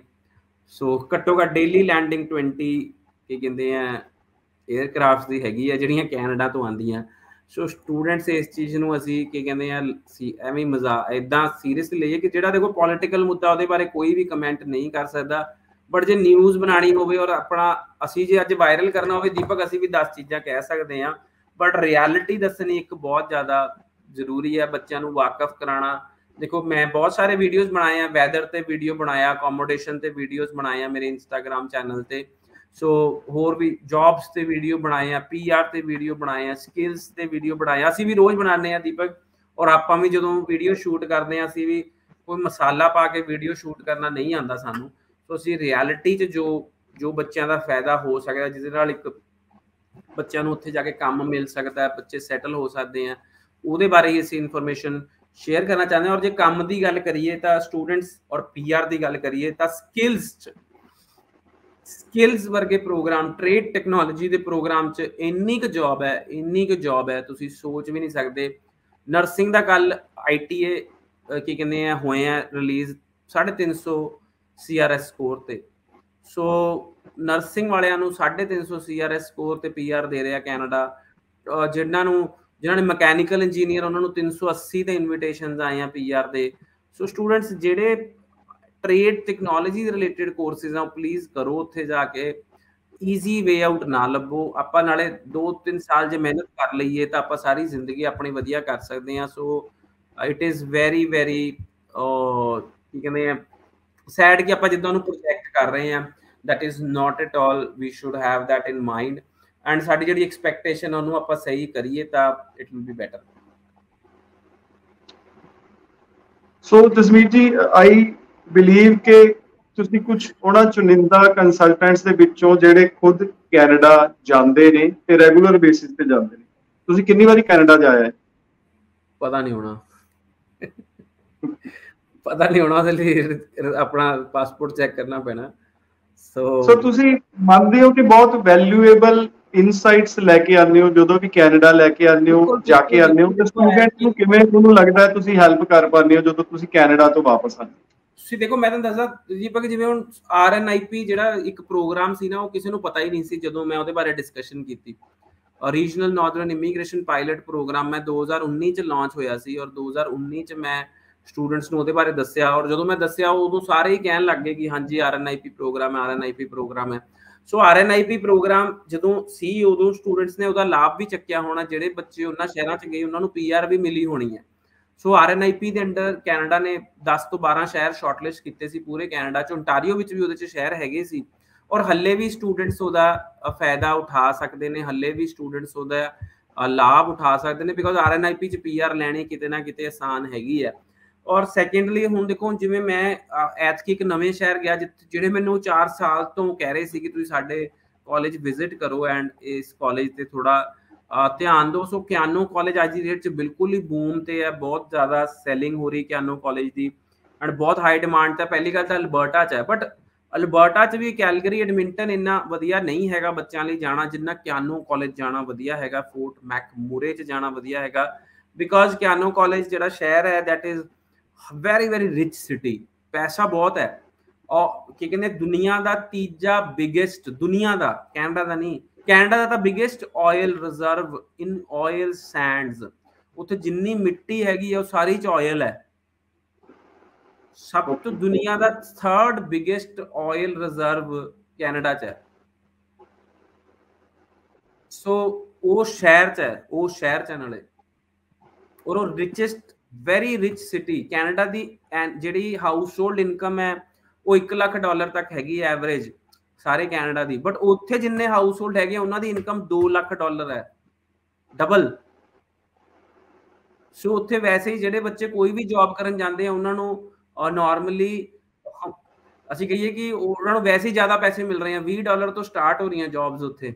ਸੋ ਘੱਟੋ ਘੱਟ ਡੇਲੀ ਲੈਂਡਿੰਗ 20 ਕੀ ਕਹਿੰਦੇ ਆ 에ਅਰਕ੍ਰਾਫਟ ਦੀ ਹੈਗੀ ਆ ਜਿਹੜੀਆਂ ਕੈਨੇਡਾ ਤੋਂ ਆਉਂਦੀਆਂ। ਸੋ ਸਟੂਡੈਂਟਸ ਇਸ ਚੀਜ਼ ਨੂੰ ਅਸੀਂ ਕੀ ਕਹਿੰਦੇ ਆ ਐਵੇਂ ਮਜ਼ਾਕ ਇੱਦਾਂ ਸੀਰੀਅਸਲੀ ਲਈਏ ਕਿ ਜਿਹੜਾ ਦੇਖੋ ਪੋਲੀਟੀਕਲ ਮੁੱਦਾ ਉਹਦੇ ਬਾਰੇ ਕੋਈ ਵੀ ਕਮੈਂਟ ਨਹੀਂ ਕਰ ਸਕਦਾ, ਬਟ ਜੇ ਨਿਊਜ਼ ਬਣਾਉਣੀ ਹੋਵੇ ਔਰ ਆਪਣਾ ਅਸੀਂ ਜੇ ਅੱਜ ਵਾਇਰਲ ਕਰਨਾ ਹੋਵੇ ਦੀਪਕ, ਅਸੀਂ ਵੀ 10 ਚੀਜ਼ਾਂ ਕਹਿ ਸਕਦੇ ਹਾਂ, ਬਟ ਰਿਐਲਿਟੀ ਦੱਸਣੀ ਇੱਕ ਬਹੁਤ ਜ਼ਿਆਦਾ ਜ਼ਰੂਰੀ ਹੈ, ਬੱਚਿਆਂ ਨੂੰ ਵਾਕਫ ਕਰਾਉਣਾ। ਦੇਖੋ ਮੈਂ ਬਹੁਤ ਸਾਰੇ ਵੀਡੀਓਜ਼ ਬਣਾਏ ਆ, ਵੈਦਰ ਤੇ ਵੀਡੀਓ ਬਣਾਇਆ, ਅਕੋਮੋਡੇਸ਼ਨ ਤੇ ਵੀਡੀਓਜ਼ ਬਣਾਏ ਆ ਮੇਰੇ ਇੰਸਟਾਗ੍ਰਾਮ ਚੈਨਲ ਤੇ। ਸੋ ਹੋਰ ਵੀ ਜੌਬਸ ਤੇ ਵੀਡੀਓ ਬਣਾਏ ਆ, PR ਤੇ ਵੀਡੀਓ ਬਣਾਏ ਆ, ਸਕਿੱਲਸ ਤੇ ਵੀਡੀਓ ਬਣਾਏ ਆ। ਅਸੀਂ ਵੀ ਰੋਜ਼ ਬਣਾਉਂਦੇ ਆ ਦੀਪਕ, ਔਰ ਆਪਾਂ ਵੀ ਜਦੋਂ ਵੀਡੀਓ ਸ਼ੂਟ ਕਰਦੇ ਆ ਅਸੀਂ ਵੀ ਕੋਈ ਮਸਾਲਾ ਪਾ ਕੇ ਵੀਡੀਓ ਸ਼ੂਟ ਕਰਨਾ ਨਹੀਂ ਆਉਂਦਾ ਸਾਨੂੰ। ਸੋ ਅਸੀਂ ਰਿਐਲਿਟੀ 'ਚ ਜੋ ਬੱਚਿਆਂ ਦਾ ਫਾਇਦਾ ਹੋ ਸਕਦਾ, ਜਿਹਦੇ ਨਾਲ ਇੱਕ ਬੱਚਿਆਂ ਨੂੰ ਉੱਥੇ ਜਾ ਕੇ ਕੰਮ ਮਿਲ ਸਕਦਾ, ਬੱਚੇ ਸੈਟਲ ਹੋ ਸਕਦੇ ਆ, ਉਹਦੇ ਬਾਰੇ ਹੀ ਅਸੀਂ ਇਨਫੋਰਮੇਸ਼ਨ ਸ਼ੇਅਰ ਕਰਨਾ ਚਾਹੁੰਦੇ ਹਾਂ। ਔਰ ਜੇ ਕੰਮ ਦੀ ਗੱਲ ਕਰੀਏ ਤਾਂ ਸਟੂਡੈਂਟਸ ਔਰ PR ਦੀ ਗੱਲ ਕਰੀਏ ਤਾਂ ਸਕਿੱਲਸ ਵਰਗੇ ਪ੍ਰੋਗਰਾਮ, ਟ੍ਰੇਡ ਟੈਕਨੋਲੋਜੀ ਦੇ ਪ੍ਰੋਗਰਾਮ 'ਚ ਇੰਨੀ ਕੁ ਜੌਬ ਹੈ ਤੁਸੀਂ ਸੋਚ ਵੀ ਨਹੀਂ ਸਕਦੇ। ਨਰਸਿੰਗ ਦਾ ਕੱਲ ITA ਕੀ ਕਹਿੰਦੇ ਆ ਹੋਏ ਆ ਰਿਲੀਜ਼ 350 CRS ਸਕੋਰ ਤੇ। ਸੋ ਨਰਸਿੰਗ ਵਾਲਿਆਂ ਨੂੰ 350 CRS ਸਕੋਰ ਤੇ PR ਦੇ ਰਿਹਾ ਕੈਨੇਡਾ। ਜਿਨ੍ਹਾਂ ਨੇ ਮਕੈਨੀਕਲ ਇੰਜੀਨੀਅਰ ਉਹਨਾਂ ਨੂੰ 380 ਤੇ ਇਨਵੀਟੇਸ਼ਨਸ ਆਏ ਆ PR ਦੇ। ਸੋ ਸਟੂਡੈਂਟਸ ਜਿਹੜੇ ਟ੍ਰੇਡ ਟੈਕਨੋਲੋਜੀ ਦੇ ਰਿਲੇਟਡ ਕੋਰਸਿਸ ਆ ਉਹ ਪਲੀਜ਼ ਕਰੋ, ਉੱਥੇ ਜਾ ਕੇ ਈਜ਼ੀ ਵੇ ਆਊਟ ਨਾ ਲੱਭੋ। ਆਪਾਂ ਨਾਲੇ 2-3 ਸਾਲ ਜੇ ਮਿਹਨਤ ਕਰ ਲਈਏ ਤਾਂ ਆਪਾਂ ਸਾਰੀ ਜ਼ਿੰਦਗੀ ਆਪਣੀ ਵਧੀਆ ਕਰ ਸਕਦੇ ਹਾਂ। ਸੋ ਇਟ ਇਜ਼ ਵੈਰੀ ਕੀ ਕਹਿੰਦੇ ਆ ਸੈਡ ਕਿ ਆਪਾਂ ਜਿੱਦਾਂ ਉਹਨੂੰ ਪ੍ਰੋਜੈਕਟ ਕਰ ਰਹੇ ਹਾਂ, that is not at all we should have that in mind, and ਸਾਡੀ ਜਿਹੜੀ ਐਕਸਪੈਕਟੇਸ਼ਨ ਉਹਨੂੰ ਆਪਾਂ ਸਹੀ ਕਰੀਏ ਤਾਂ it will be better. So Jasmeet ji, I believe ਕਿ ਤੁਸੀਂ ਕੁਝ ਉਹਨਾਂ ਚੁਣਿੰਦਾ ਕੰਸਲਟੈਂਟਸ ਦੇ ਵਿੱਚੋਂ ਜਿਹੜੇ ਖੁਦ ਕੈਨੇਡਾ ਜਾਂਦੇ ਨੇ ਤੇ ਰੈਗੂਲਰ ਬੇਸਿਸ ਤੇ ਜਾਂਦੇ ਨੇ। ਤੁਸੀਂ ਕਿੰਨੀ ਵਾਰੀ ਕੈਨੇਡਾ ਜਾਇਆ ਹੈ? ਪਤਾ ਨਹੀਂ ਹੋਣਾ ਉਹਦੇ ਲਈ ਆਪਣਾ ਪਾਸਪੋਰਟ ਚੈੱਕ ਕਰਨਾ ਪੈਣਾ। ਸੋ ਤੁਸੀਂ ਮੰਨਦੇ ਹੋ ਕਿ ਬਹੁਤ ਵੈਲਿਊਏਬਲ ਇਨਸਾਈਟਸ ਲੈ ਕੇ ਆਉਂਦੇ ਹੋ ਜਦੋਂ ਵੀ ਕੈਨੇਡਾ ਲੈ ਕੇ ਆਉਂਦੇ ਹੋ, ਜਾ ਕੇ ਆਉਂਦੇ ਹੋ, ਤੇ ਸਟੂਡੈਂਟ ਨੂੰ ਕਿਵੇਂ ਤੁਹਾਨੂੰ ਲੱਗਦਾ ਹੈ ਤੁਸੀਂ ਹੈਲਪ ਕਰ ਪਾਉਂਦੇ ਹੋ ਜਦੋਂ ਤੁਸੀਂ ਕੈਨੇਡਾ ਤੋਂ ਵਾਪਸ ਆਉਂਦੇ ਹੋ? ਤੁਸੀਂ ਦੇਖੋ ਮੈਂ ਤੁਹਾਨੂੰ ਦੱਸਦਾ ਦੀਪਕ, ਜਿਵੇਂ ਹੁਣ RNIP ਜਿਹੜਾ ਇੱਕ ਪ੍ਰੋਗਰਾਮ ਸੀ ਨਾ, ਉਹ ਕਿਸੇ ਨੂੰ ਪਤਾ ਹੀ ਨਹੀਂ ਸੀ ਜਦੋਂ ਮੈਂ ਉਹਦੇ ਬਾਰੇ ਡਿਸਕਸ਼ਨ ਕੀਤੀ। Regional northern immigration pilot program ਮੈਂ 2019 ਚ ਲਾਂਚ ਹੋਇਆ ਸੀ, ਔਰ 2019 ਚ ਮੈਂ ਸਟੂਡੈਂਟਸ ਨੂੰ ਉਹਦੇ ਬਾਰੇ ਦੱਸਿਆ। ਔਰ ਜਦੋਂ ਮੈਂ ਦੱਸਿਆ ਉਦੋਂ ਸਾਰੇ ਹੀ ਕਹਿਣ ਲੱਗ ਗਏ ਕਿ ਹਾਂਜੀ RNIP ਪ੍ਰੋਗਰਾਮ ਹੈ। ਸੋ RNIP ਪ੍ਰੋਗਰਾਮ ਜਦੋਂ ਸੀ ਉਦੋਂ ਸਟੂਡੈਂਟਸ ਨੇ ਉਹਦਾ ਲਾਭ ਵੀ ਚੱਕਿਆ ਹੋਣਾ। ਜਿਹੜੇ ਬੱਚੇ ਉਹਨਾਂ ਸ਼ਹਿਰਾਂ 'ਚ ਗਏ ਉਹਨਾਂ ਨੂੰ PR ਵੀ ਮਿਲੀ ਹੋਣੀ ਹੈ। ਸੋ RNIP ਦੇ ਅੰਡਰ ਕੈਨੇਡਾ ਨੇ 10 ਤੋਂ 12 ਸ਼ਹਿਰ ਸ਼ਾਰਟਲਿਸਟ ਕੀਤੇ ਸੀ ਪੂਰੇ ਕੈਨੇਡਾ 'ਚ। ਓਨਟਾਰੀਓ ਵਿੱਚ ਵੀ ਉਹਦੇ 'ਚ ਸ਼ਹਿਰ ਹੈਗੇ ਸੀ, ਔਰ ਹੱਲੇ ਵੀ ਸਟੂਡੈਂਟਸ ਉਹਦਾ ਫਾਇਦਾ ਉਠਾ ਸਕਦੇ ਨੇ, ਹੱਲੇ ਵੀ ਸਟੂਡੈਂਟਸ ਉਹਦਾ ਲਾਭ ਉਠਾ ਸਕਦੇ ਨੇ, ਬਿਕੋਜ਼ RNIP 'ਚ PR ਲੈਣੀ ਕਿਤੇ ਨਾ ਕਿਤੇ ਆਸਾਨ ਹੈਗੀ ਹੈ। ਔਰ ਸੈਕੰਡਲੀ ਹੁਣ ਦੇਖੋ, ਜਿਵੇਂ ਮੈਂ ਐਤਕੀ ਇੱਕ ਨਵੇਂ ਸ਼ਹਿਰ ਗਿਆ ਜਿਹੜੇ ਮੈਨੂੰ 4 ਸਾਲ ਤੋਂ ਕਹਿ ਰਹੇ ਸੀ ਕਿ ਤੁਸੀਂ ਸਾਡੇ ਕਾਲਜ ਵਿਜ਼ਿਟ ਕਰੋ ਐਂਡ ਇਸ ਕਾਲਜ ਤੇ ਥੋੜਾ ਧਿਆਨ ਦਿਓ। ਸੋ ਕਿਆਨੋ ਕਾਲਜ ਅੱਜ ਦੀ ਡੇਟ 'ਚ ਬਿਲਕੁਲ ਹੀ ਬੂਮ ਤੇ ਹੈ, ਬਹੁਤ ਜ਼ਿਆਦਾ ਸੈਲਿੰਗ ਹੋ ਰਹੀ ਕਿਆਨੋ ਕਾਲਜ ਦੀ, ਐਂਡ ਬਹੁਤ ਹਾਈ ਡਿਮਾਂਡ ਤਾਂ ਪਹਿਲੀ ਗੱਲ ਤਾਂ ਅਲਬਰਟਾ 'ਚ ਹੈ। ਬਟ ਅਲਬਰਟਾ 'ਚ ਵੀ ਕੈਲਗਰੀ ਐਡਮਿੰਟਨ ਇੰਨਾ ਵਧੀਆ ਨਹੀਂ ਹੈਗਾ ਬੱਚਿਆਂ ਲਈ ਜਾਣਾ ਜਿੰਨਾ ਕਿਆਨੋ ਕਾਲਜ ਜਾਣਾ ਵਧੀਆ ਹੈਗਾ, ਫੋਰਟ ਮੈਕਮੂਰੇ 'ਚ ਜਾਣਾ ਵਧੀਆ ਹੈਗਾ, ਬਿਕੋਜ਼ ਕਿਆਨੋ ਕਾਲਜ ਜਿਹੜਾ ਸ਼ਹਿਰ ਹੈ that is very very rich city, ਪੈਸਾ ਬਹੁਤ ਹੈ। ਔਰ ਕੀ ਕਹਿੰਦੇ ਦੁਨੀਆ ਦਾ ਤੀਜਾ ਬਿਗੇਸਟ, ਦੁਨੀਆ ਦਾ, ਕੈਨੇਡਾ ਦਾ ਨਹੀਂ, ਕੈਨੇਡਾ ਦਾ ਤਾਂ biggest oil reserve in oil sands, ਉੱਥੇ ਜਿੰਨੀ ਮਿੱਟੀ ਹੈਗੀ ਆ ਉਹ ਸਾਰੀ ਚ ਆਇਲ ਹੈ। ਸਭ ਤੋਂ ਦੁਨੀਆ ਦਾ third biggest oil reserve Canada ਚ ਹੈ। ਸੋ ਉਹ ਸ਼ਹਿਰ ਚ ਹੈ, ਉਹ ਸ਼ਹਿਰ ਚ ਨਾਲੇ, ਔਰ ਉਹ richest very rich city. Canada ਦੀ ਜਿਹੜੀ ਹਾਊਸ ਹੋਲਡ ਇਨਕਮ ਹੈ ਉਹ $1 ਲੱਖ ਤੱਕ ਹੈਗੀ ਐਵਰੇਜ ਸਾਰੇ ਕੈਨੇਡਾ ਦੀ, ਬਟ ਉੱਥੇ ਜਿੰਨੇ ਹਾਊਸ ਹੋਲਡ ਹੈਗੇ ਉਹਨਾਂ ਦੀ ਇਨਕਮ $2 ਲੱਖ ਹੈ, ਡਬਲ। ਸੋ ਉੱਥੇ ਵੈਸੇ ਹੀ ਜਿਹੜੇ ਬੱਚੇ ਕੋਈ ਵੀ ਜੌਬ ਕਰਨ ਜਾਂਦੇ ਆ ਉਹਨਾਂ ਨੂੰ ਨਾਰਮਲੀ ਅਸੀਂ ਕਹੀਏ ਕਿ ਉਹਨਾਂ ਨੂੰ ਵੈਸੇ ਹੀ ਜ਼ਿਆਦਾ ਪੈਸੇ ਮਿਲ ਰਹੇ ਆ, $20 ਤੋਂ ਸਟਾਰਟ ਹੋ ਰਹੀਆਂ ਜੌਬਸ ਉੱਥੇ।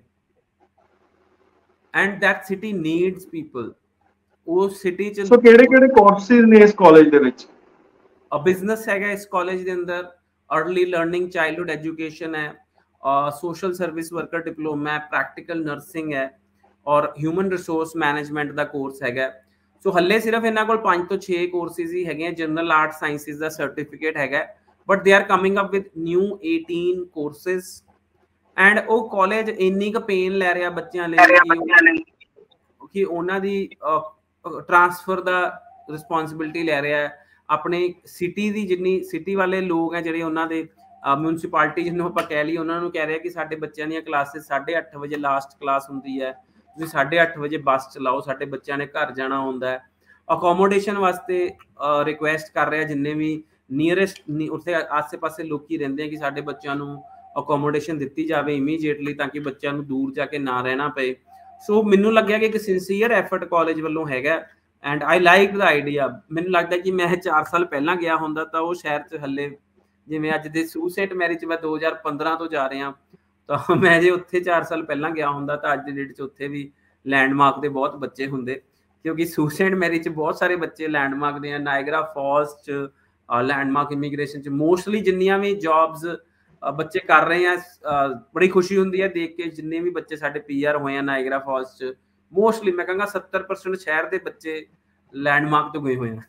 And that city needs people. ਉਹ ਸਿਟੀ ਚ ਸੋ ਕਿਹੜੇ ਕੋਰਸਿਸ ਨੇ ਇਸ ਕਾਲਜ ਦੇ ਵਿੱਚ? ਬਿਜ਼ਨਸ ਹੈਗਾ ਇਸ ਕਾਲਜ ਦੇ ਅੰਦਰ, अर्ਲੀ ਲਰਨਿੰਗ ਚਾਈਲਡਹੁੱਡ ਐਜੂਕੇਸ਼ਨ ਹੈ, ਸੋਸ਼ਲ ਸਰਵਿਸ ਵਰਕਰ ਡਿਪਲੋਮਾ ਹੈ, ਪ੍ਰੈਕਟੀਕਲ ਨਰਸਿੰਗ ਹੈ, ਔਰ ਹਿਊਮਨ ਰਿਸੋਰਸ ਮੈਨੇਜਮੈਂਟ ਦਾ ਕੋਰਸ ਹੈਗਾ। ਸੋ ਹੱਲੇ ਸਿਰਫ ਇਹਨਾਂ ਕੋਲ 5 ਤੋਂ 6 ਕੋਰਸਿਸ ਹੀ ਹੈਗੇ, ਜਨਰਲ ਆਰਟ ਸਾਇੰਸਿਸ ਦਾ ਸਰਟੀਫਿਕੇਟ ਹੈਗਾ, but they are coming up with new 18 courses. And ਉਹ ਕਾਲਜ ਇੰਨੀ ਕੁ ਪੇਨ ਲੈ ਰਿਹਾ ਬੱਚਿਆਂ ਲਈ ਕਿ ਉਹਨਾਂ ਦੀ ਟ੍ਰਾਂਸਫਰ ਦਾ ਰਿਸਪੌਂਸਿਬਿਲਿਟੀ ਲੈ ਰਿਹਾ ਹੈ। ਆਪਣੇ ਸਿਟੀ ਦੀ ਜਿੰਨੀ ਸਿਟੀ ਵਾਲੇ ਲੋਕ ਹੈ ਜਿਹੜੇ ਉਹਨਾਂ ਦੇ ਮਿਊਨਿਸਪੈਲਿਟੀ ਜਿਹਨੂੰ ਆਪਾਂ ਕਹਿ ਲਈ, ਉਹਨਾਂ ਨੂੰ ਕਹਿ ਰਿਹਾ ਕਿ ਸਾਡੇ ਬੱਚਿਆਂ ਦੀਆਂ ਕਲਾਸਿਸ 8:30 ਵਜੇ ਲਾਸਟ ਕਲਾਸ ਹੁੰਦੀ ਹੈ, ਤੁਸੀਂ 8:30 ਵਜੇ ਬੱਸ ਚਲਾਓ, ਸਾਡੇ ਬੱਚਿਆਂ ਨੇ ਘਰ ਜਾਣਾ ਹੁੰਦਾ ਹੈ। ਅਕੋਮੋਡੇਸ਼ਨ ਵਾਸਤੇ ਰਿਕੁਐਸਟ ਕਰ ਰਿਹਾ ਜਿੰਨੇ ਵੀ ਨੀਅਰੈਸਟ ਉੱਥੇ ਆਸੇ ਪਾਸੇ ਲੋਕੀ ਰਹਿੰਦੇ ਆ ਕਿ ਸਾਡੇ ਬੱਚਿਆਂ ਨੂੰ ਅਕੋਮੋਡੇਸ਼ਨ ਦਿੱਤੀ ਜਾਵੇ ਇਮੀਡੀਏਟਲੀ, ਤਾਂ ਕਿ ਬੱਚਿਆਂ ਨੂੰ ਦੂਰ ਜਾ ਕੇ ਨਾ ਰਹਿਣਾ ਪਏ। ਸੋ ਮੈਨੂੰ ਲੱਗਿਆ ਕਿ ਇੱਕ ਸਿੰਸੀਅਰ ਐਫਰਟ ਕਾਲਜ ਵੱਲੋਂ ਹੈਗਾ, and I like the idea. ਮੈਨੂੰ ਲੱਗਦਾ ਕਿ ਮੈਂ 4 ਸਾਲ ਪਹਿਲਾਂ ਗਿਆ ਹੁੰਦਾ ਤਾਂ ਉਹ ਸ਼ਹਿਰ 'ਚ ਹੱਲੇ, ਜਿਵੇਂ ਅੱਜ ਦੇ ਸੂਸੇਂਟ ਮੈਰੀ 'ਚ ਮੈਂ 2015 ਤੋਂ ਜਾ ਰਿਹਾ, ਤਾਂ ਮੈਂ ਜੇ ਉੱਥੇ 4 ਸਾਲ ਪਹਿਲਾਂ ਗਿਆ ਹੁੰਦਾ ਤਾਂ ਅੱਜ ਦੀ ਡੇਟ 'ਚ ਉੱਥੇ ਵੀ ਲੈਂਡਮਾਰਕ ਦੇ ਬਹੁਤ ਬੱਚੇ ਹੁੰਦੇ, ਕਿਉਂਕਿ ਸੂਸੇਂਟ ਮੈਰੀ 'ਚ ਬਹੁਤ ਸਾਰੇ ਬੱਚੇ ਲੈਂਡਮਾਰਕ ਦੇ ਆ, ਨਾਇਗਰਾ ਫਾਲਸ 'ਚ ਲੈਂਡਮਾਰਕ ਇਮੀਗ੍ਰੇਸ਼ਨ 'ਚ ਮੋਸਟਲੀ ਜਿੰਨੀਆਂ ਵੀ ਜੌਬਸ ਬੱਚੇ ਕਰ ਰਹੇ ਆ, ਬੜੀ ਖੁਸ਼ੀ ਹੁੰਦੀ ਹੈ ਦੇਖ ਕੇ ਜਿੰਨੇ ਵੀ ਬੱਚੇ ਸਾਡੇ PR ਹੋਏ ਆ ਨਾਇਗਰਾ ਫਾਲਸ 'ਚ, ਮੋਸਟਲੀ ਮੈਂ ਕਹਾਂਗਾ 70% ਸ਼ਹਿਰ ਦੇ ਬੱਚੇ ਲੈਂਡਮਾਰਕ ਤੋਂ ਗਏ ਹੋਏ ਆ।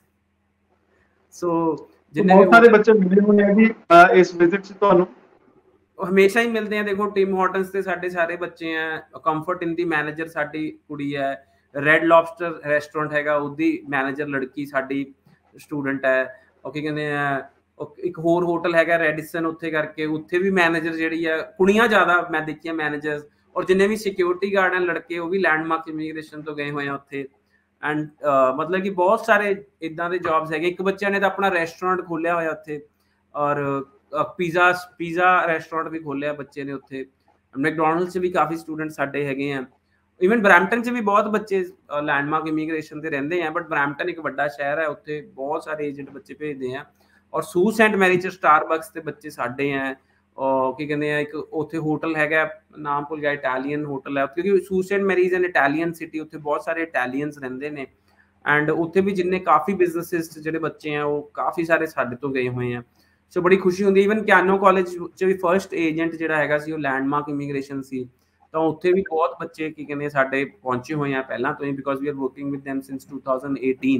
ਸੋ ਜਿੰਨੇ ਬਹੁਤ ਸਾਰੇ ਬੱਚੇ ਮਿਲੇ ਹੋਏ ਆ ਜੀ ਇਸ ਵਿਜ਼ਿਟ 'ਚ ਤੁਹਾਨੂੰ? ਹਮੇਸ਼ਾ ਹੀ ਮਿਲਦੇ ਆ, ਦੇਖੋ ਟਿਮ ਹਾਰਟਨਸ ਤੇ ਸਾਡੇ ਸਾਰੇ ਬੱਚੇ ਆ, ਕੰਫਰਟ ਇਨ ਦੀ ਮੈਨੇਜਰ ਸਾਡੀ ਕੁੜੀ ਹੈ, ਰੈਡ ਲੌਬਸਟਰ ਰੈਸਟੋਰੈਂਟ ਹੈਗਾ ਉਹਦੀ ਮੈਨੇਜਰ ਲੜਕੀ ਸਾਡੀ ਸਟੂਡੈਂਟ ਹੈ, ਉਹ ਕੀ ਕਹਿੰਦੇ ਆ, ਇੱਕ ਹੋਰ ਹੋਟਲ ਹੈਗਾ ਰੈਡੀਸਨ, ਉੱਥੇ ਕਰਕੇ ਉੱਥੇ ਵੀ ਮੈਨੇਜਰ ਜਿਹੜੀ ਆ, ਕੁੜੀਆਂ ਜ਼ਿਆਦਾ ਮੈਂ ਦੇਖੀਆਂ ਮੈਨੇਜਰ, ਔਰ ਜਿੰਨੇ ਵੀ ਸਿਕਿਉਰਿਟੀ ਗਾਰਡ ਹਨ ਲੜਕੇ ਉਹ ਵੀ ਲੈਂਡਮਾਰਕ ਇਮੀਗ੍ਰੇਸ਼ਨ ਤੋਂ ਗਏ ਹੋਏ ਆ ਉੱਥੇ। ਐਂਡ ਮਤਲਬ ਕਿ ਬਹੁਤ ਸਾਰੇ ਇਦਾਂ ਦੇ ਜੌਬਸ ਹੈਗੇ। ਇੱਕ ਬੱਚਿਆਂ ਨੇ ਤਾਂ ਆਪਣਾ ਰੈਸਟੋਰੈਂਟ ਖੋਲਿਆ ਹੋਇਆ ਉੱਥੇ, ਔਰ ਪੀਜ਼ਾ ਰੈਸਟੋਰੈਂਟ ਵੀ ਖੋਲਿਆ ਬੱਚੇ ਨੇ ਉੱਥੇ। ਮੈਕਡੋਨਲਡਸ 'ਚ ਵੀ ਕਾਫੀ ਸਟੂਡੈਂਟ ਸਾਡੇ ਹੈਗੇ ਆ, ਇਵਨ ਬਰੈਂਪਟਨ 'ਚ ਵੀ ਬਹੁਤ ਬੱਚੇ ਲੈਂਡਮਾਰਕ ਇਮੀਗ੍ਰੇਸ਼ਨ ਤੇ ਰਹਿੰਦੇ ਆ, ਬਟ ਬਰੈਂਪਟਨ ਇੱਕ ਵੱਡਾ ਸ਼ਹਿਰ ਹੈ, ਉੱਥੇ ਬਹੁਤ ਸਾਰੇ ਏਜੰਟ ਬੱਚੇ ਭੇਜਦੇ ਆ। ਔਰ ਸੂਸੈਂਟ ਮੈਰੀ 'ਚ ਸਟਾਰਬਕਸ ਦੇ ਬੱਚੇ ਸਾਡੇ ਆ, ਕੀ ਕਹਿੰਦੇ ਆ, ਇੱਕ ਉੱਥੇ ਹੋਟਲ ਹੈਗਾ, ਨਾਮ ਭੁੱਲ ਗਿਆ, ਇਟਾਲੀਅਨ ਹੋਟਲ ਹੈ, ਕਿਉਂਕਿ Sault Sainte Marie is an Italian city, ਉੱਥੇ ਬਹੁਤ ਸਾਰੇ ਇਟਾਲੀਅਨਸ ਰਹਿੰਦੇ ਨੇ। ਐਂਡ ਉੱਥੇ ਵੀ ਜਿੰਨੇ ਕਾਫੀ ਬਿਜ਼ਨਸਿਸ ਜਿਹੜੇ ਬੱਚੇ ਆ ਉਹ ਕਾਫੀ ਸਾਰੇ ਸਾਡੇ ਤੋਂ ਗਏ ਹੋਏ ਆ। ਸੋ ਬੜੀ ਖੁਸ਼ੀ ਹੁੰਦੀ। ਈਵਨ ਕਿਆਨੋ ਕਾਲਜ 'ਚ ਵੀ ਫਰਸਟ ਏਜੰਟ ਜਿਹੜਾ ਹੈਗਾ ਸੀ ਉਹ ਲੈਂਡਮਾਰਕ ਇਮੀਗ੍ਰੇਸ਼ਨ ਸੀ, ਤਾਂ ਉੱਥੇ ਵੀ ਬਹੁਤ ਬੱਚੇ ਕੀ ਕਹਿੰਦੇ ਸਾਡੇ ਪਹੁੰਚੇ ਹੋਏ ਆ ਪਹਿਲਾਂ ਤੋਂ ਹੀ, because we are working with them since 2018।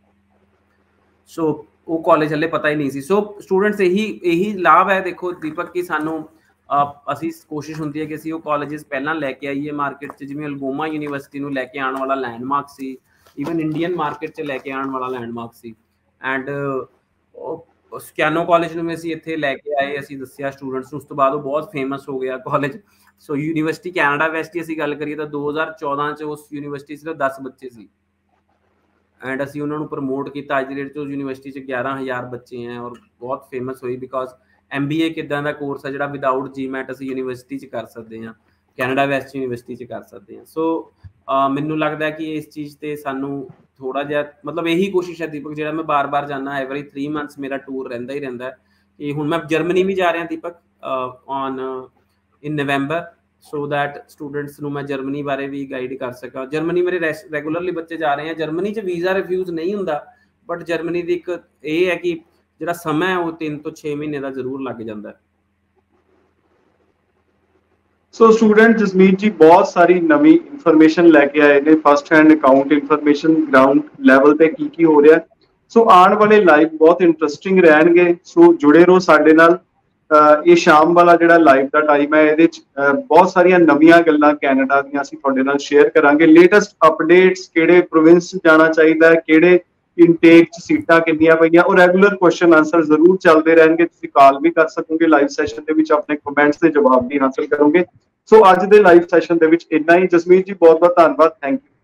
So ਉਹ ਕਾਲਜ ਹਲੇ ਪਤਾ ਹੀ ਨਹੀਂ ਸੀ। ਸੋ ਸਟੂਡੈਂਟਸ ਇਹੀ ਲਾਭ ਹੈ ਦੇਖੋ ਦੀਪਕ, ਕਿ ਸਾਨੂੰ ਅਸੀਂ ਕੋਸ਼ਿਸ਼ ਹੁੰਦੀ ਹੈ ਕਿ ਅਸੀਂ ਉਹ ਕਾਲਜਸ ਪਹਿਲਾਂ ਲੈ ਕੇ ਆਈਏ ਮਾਰਕੀਟ 'ਚ, ਜਿਵੇਂ ਅਲਗੋਮਾ ਯੂਨੀਵਰਸਿਟੀ ਨੂੰ ਲੈ ਕੇ ਆਉਣ ਵਾਲਾ ਲੈਂਡਮਾਰਕ ਸੀ, ਈਵਨ ਇੰਡੀਅਨ ਮਾਰਕੀਟ 'ਚ ਲੈ ਕੇ ਆਉਣ ਵਾਲਾ ਲੈਂਡਮਾਰਕ ਸੀ। ਐਂਡ ਕਿਆਨੋ ਕਾਲਜ ਨੂੰ ਵੀ ਅਸੀਂ ਇੱਥੇ ਲੈ ਕੇ ਆਏ, ਅਸੀਂ ਦੱਸਿਆ ਸਟੂਡੈਂਟਸ ਨੂੰ, ਉਸ ਤੋਂ ਬਾਅਦ ਉਹ ਬਹੁਤ ਫੇਮਸ ਹੋ ਗਿਆ college. So University Canada West ਦੀ ਅਸੀਂ ਗੱਲ ਕਰੀਏ ਤਾਂ 2014 'ਚ ਉਸ ਯੂਨੀਵਰਸਿਟੀ ਸਿਰਫ 10 ਬੱਚੇ ਸੀ, ਐਂਡ ਅਸੀਂ ਉਹਨਾਂ ਨੂੰ ਪ੍ਰਮੋਟ ਕੀਤਾ। ਅੱਜ ਦੀ ਡੇਟ 'ਚ ਉਸ ਯੂਨੀਵਰਸਿਟੀ 'ਚ 11,000 ਬੱਚੇ ਹੈ, ਔਰ ਬਹੁਤ ਫੇਮਸ ਹੋਈ, ਬਿਕੋਜ਼ MBA ਕਿੱਦਾਂ ਦਾ ਕੋਰਸ ਹੈ ਜਿਹੜਾ ਵਿਦਾਊਟ GMAT ਅਸੀਂ ਯੂਨੀਵਰਸਿਟੀ 'ਚ ਕਰ ਸਕਦੇ ਹਾਂ, ਕੈਨੇਡਾ ਵੈਸਟ ਯੂਨੀਵਰਸਿਟੀ 'ਚ ਕਰ ਸਕਦੇ ਹਾਂ। ਸੋ ਮੈਨੂੰ ਲੱਗਦਾ ਕਿ ਇਸ ਚੀਜ਼ ਤੇ ਸਾਨੂੰ ਥੋੜਾ ਜਿਹਾ ਮਤਲਬ ਇਹੀ ਕੋਸ਼ਿਸ਼ ਹੈ ਦੀਪਕ, ਜਿਹੜਾ ਮੈਂ ਬਾਰ-ਬਾਰ ਜਾਣਾ, ਐਵਰੀ 3 ਮੰਥਸ ਮੇਰਾ ਟੂਰ ਰਹਿੰਦਾ ਹੀ ਰਹਿੰਦਾ। ਕਿ ਹੁਣ ਮੈਂ ਜਰਮਨੀ ਵੀ ਜਾ ਰਿਹਾ ਦੀਪਕ ਇਨ ਨਵੰਬਰ, ਸੋ ਦੈਟ ਸਟੂਡੈਂਟਸ ਨੂੰ ਮੈਂ ਜਰਮਨੀ ਬਾਰੇ ਵੀ ਗਾਈਡ ਕਰ ਸਕਾਂ। ਜਰਮਨੀ ਮੇਰੇ ਰੈਗੂਲਰਲੀ ਬੱਚੇ ਜਾ ਰਹੇ ਆ। ਜਰਮਨੀ 'ਚ ਵੀਜ਼ਾ ਰਿਫਿਊਜ਼ ਨਹੀਂ ਹੁੰਦਾ, ਬਟ ਜਰਮਨੀ ਦੀ ਇੱਕ ਇਹ ਹੈ ਕਿ ਜਿਹੜਾ ਸਮਾਂ ਹੈ ਉਹ 3 ਤੋਂ 6 ਮਹੀਨੇ ਦਾ ਜ਼ਰੂਰ ਲੱਗ ਜਾਂਦਾ। ਸੋ ਸਟੂਡੈਂਟ ਜਸਮੀਤ ਜੀ ਬਹੁਤ ਸਾਰੀ ਨਵੀਂ ਇਨਫੋਰਮੇਸ਼ਨ ਲੈ ਕੇ ਆਏ ਨੇ, first hand account information ground level ਤੇ ਕੀ ਹੋ ਰਿਹਾ। ਸੋ ਆਉਣ ਵਾਲੇ ਲਾਈਵ ਬਹੁਤ ਇੰਟਰਸਟਿੰਗ ਰਹਿਣਗੇ, ਸੋ ਜੁੜੇ ਰਹੋ ਸਾਡੇ ਨਾਲ। ਇਹ ਸ਼ਾਮ ਵਾਲਾ ਜਿਹੜਾ ਲਾਈਵ ਦਾ ਟਾਈਮ ਹੈ, ਇਹਦੇ ਚ ਬਹੁਤ ਸਾਰੀਆਂ ਨਵੀਆਂ ਗੱਲਾਂ ਕੈਨੇਡਾ ਦੀਆਂ ਅਸੀਂ ਤੁਹਾਡੇ ਨਾਲ ਸ਼ੇਅਰ ਕਰਾਂਗੇ। ਲੇਟੈਸਟ ਅਪਡੇਟਸ, ਕਿਹੜੇ ਪ੍ਰੋਵਿੰਸ ਚ ਜਾਣਾ ਚਾਹੀਦਾ ਹੈ, ਕਿਹੜੇ ਇਨਟੇਕ ਚ ਸੀਟਾਂ ਕਿੰਨੀਆਂ ਪਈਆਂ, ਉਹ ਰੈਗੂਲਰ ਕੁਐਸਚਨ ਆਨਸਰ ਜ਼ਰੂਰ ਚੱਲਦੇ ਰਹਿਣਗੇ। ਤੁਸੀਂ ਕਾਲ ਵੀ ਕਰ ਸਕੋਗੇ ਲਾਈਵ ਸੈਸ਼ਨ ਦੇ ਵਿੱਚ, ਆਪਣੇ ਕਮੈਂਟਸ ਦੇ ਜਵਾਬ ਵੀ ਹਾਸਲ ਕਰੋਗੇ। ਸੋ ਅੱਜ ਦੇ ਲਾਈਵ ਸੈਸ਼ਨ ਦੇ ਵਿੱਚ ਇੰਨਾ ਹੀ। ਜਸਮੀਤ ਜੀ ਬਹੁਤ ਬਹੁਤ ਧੰਨਵਾਦ, ਥੈਂਕ ਯੂ।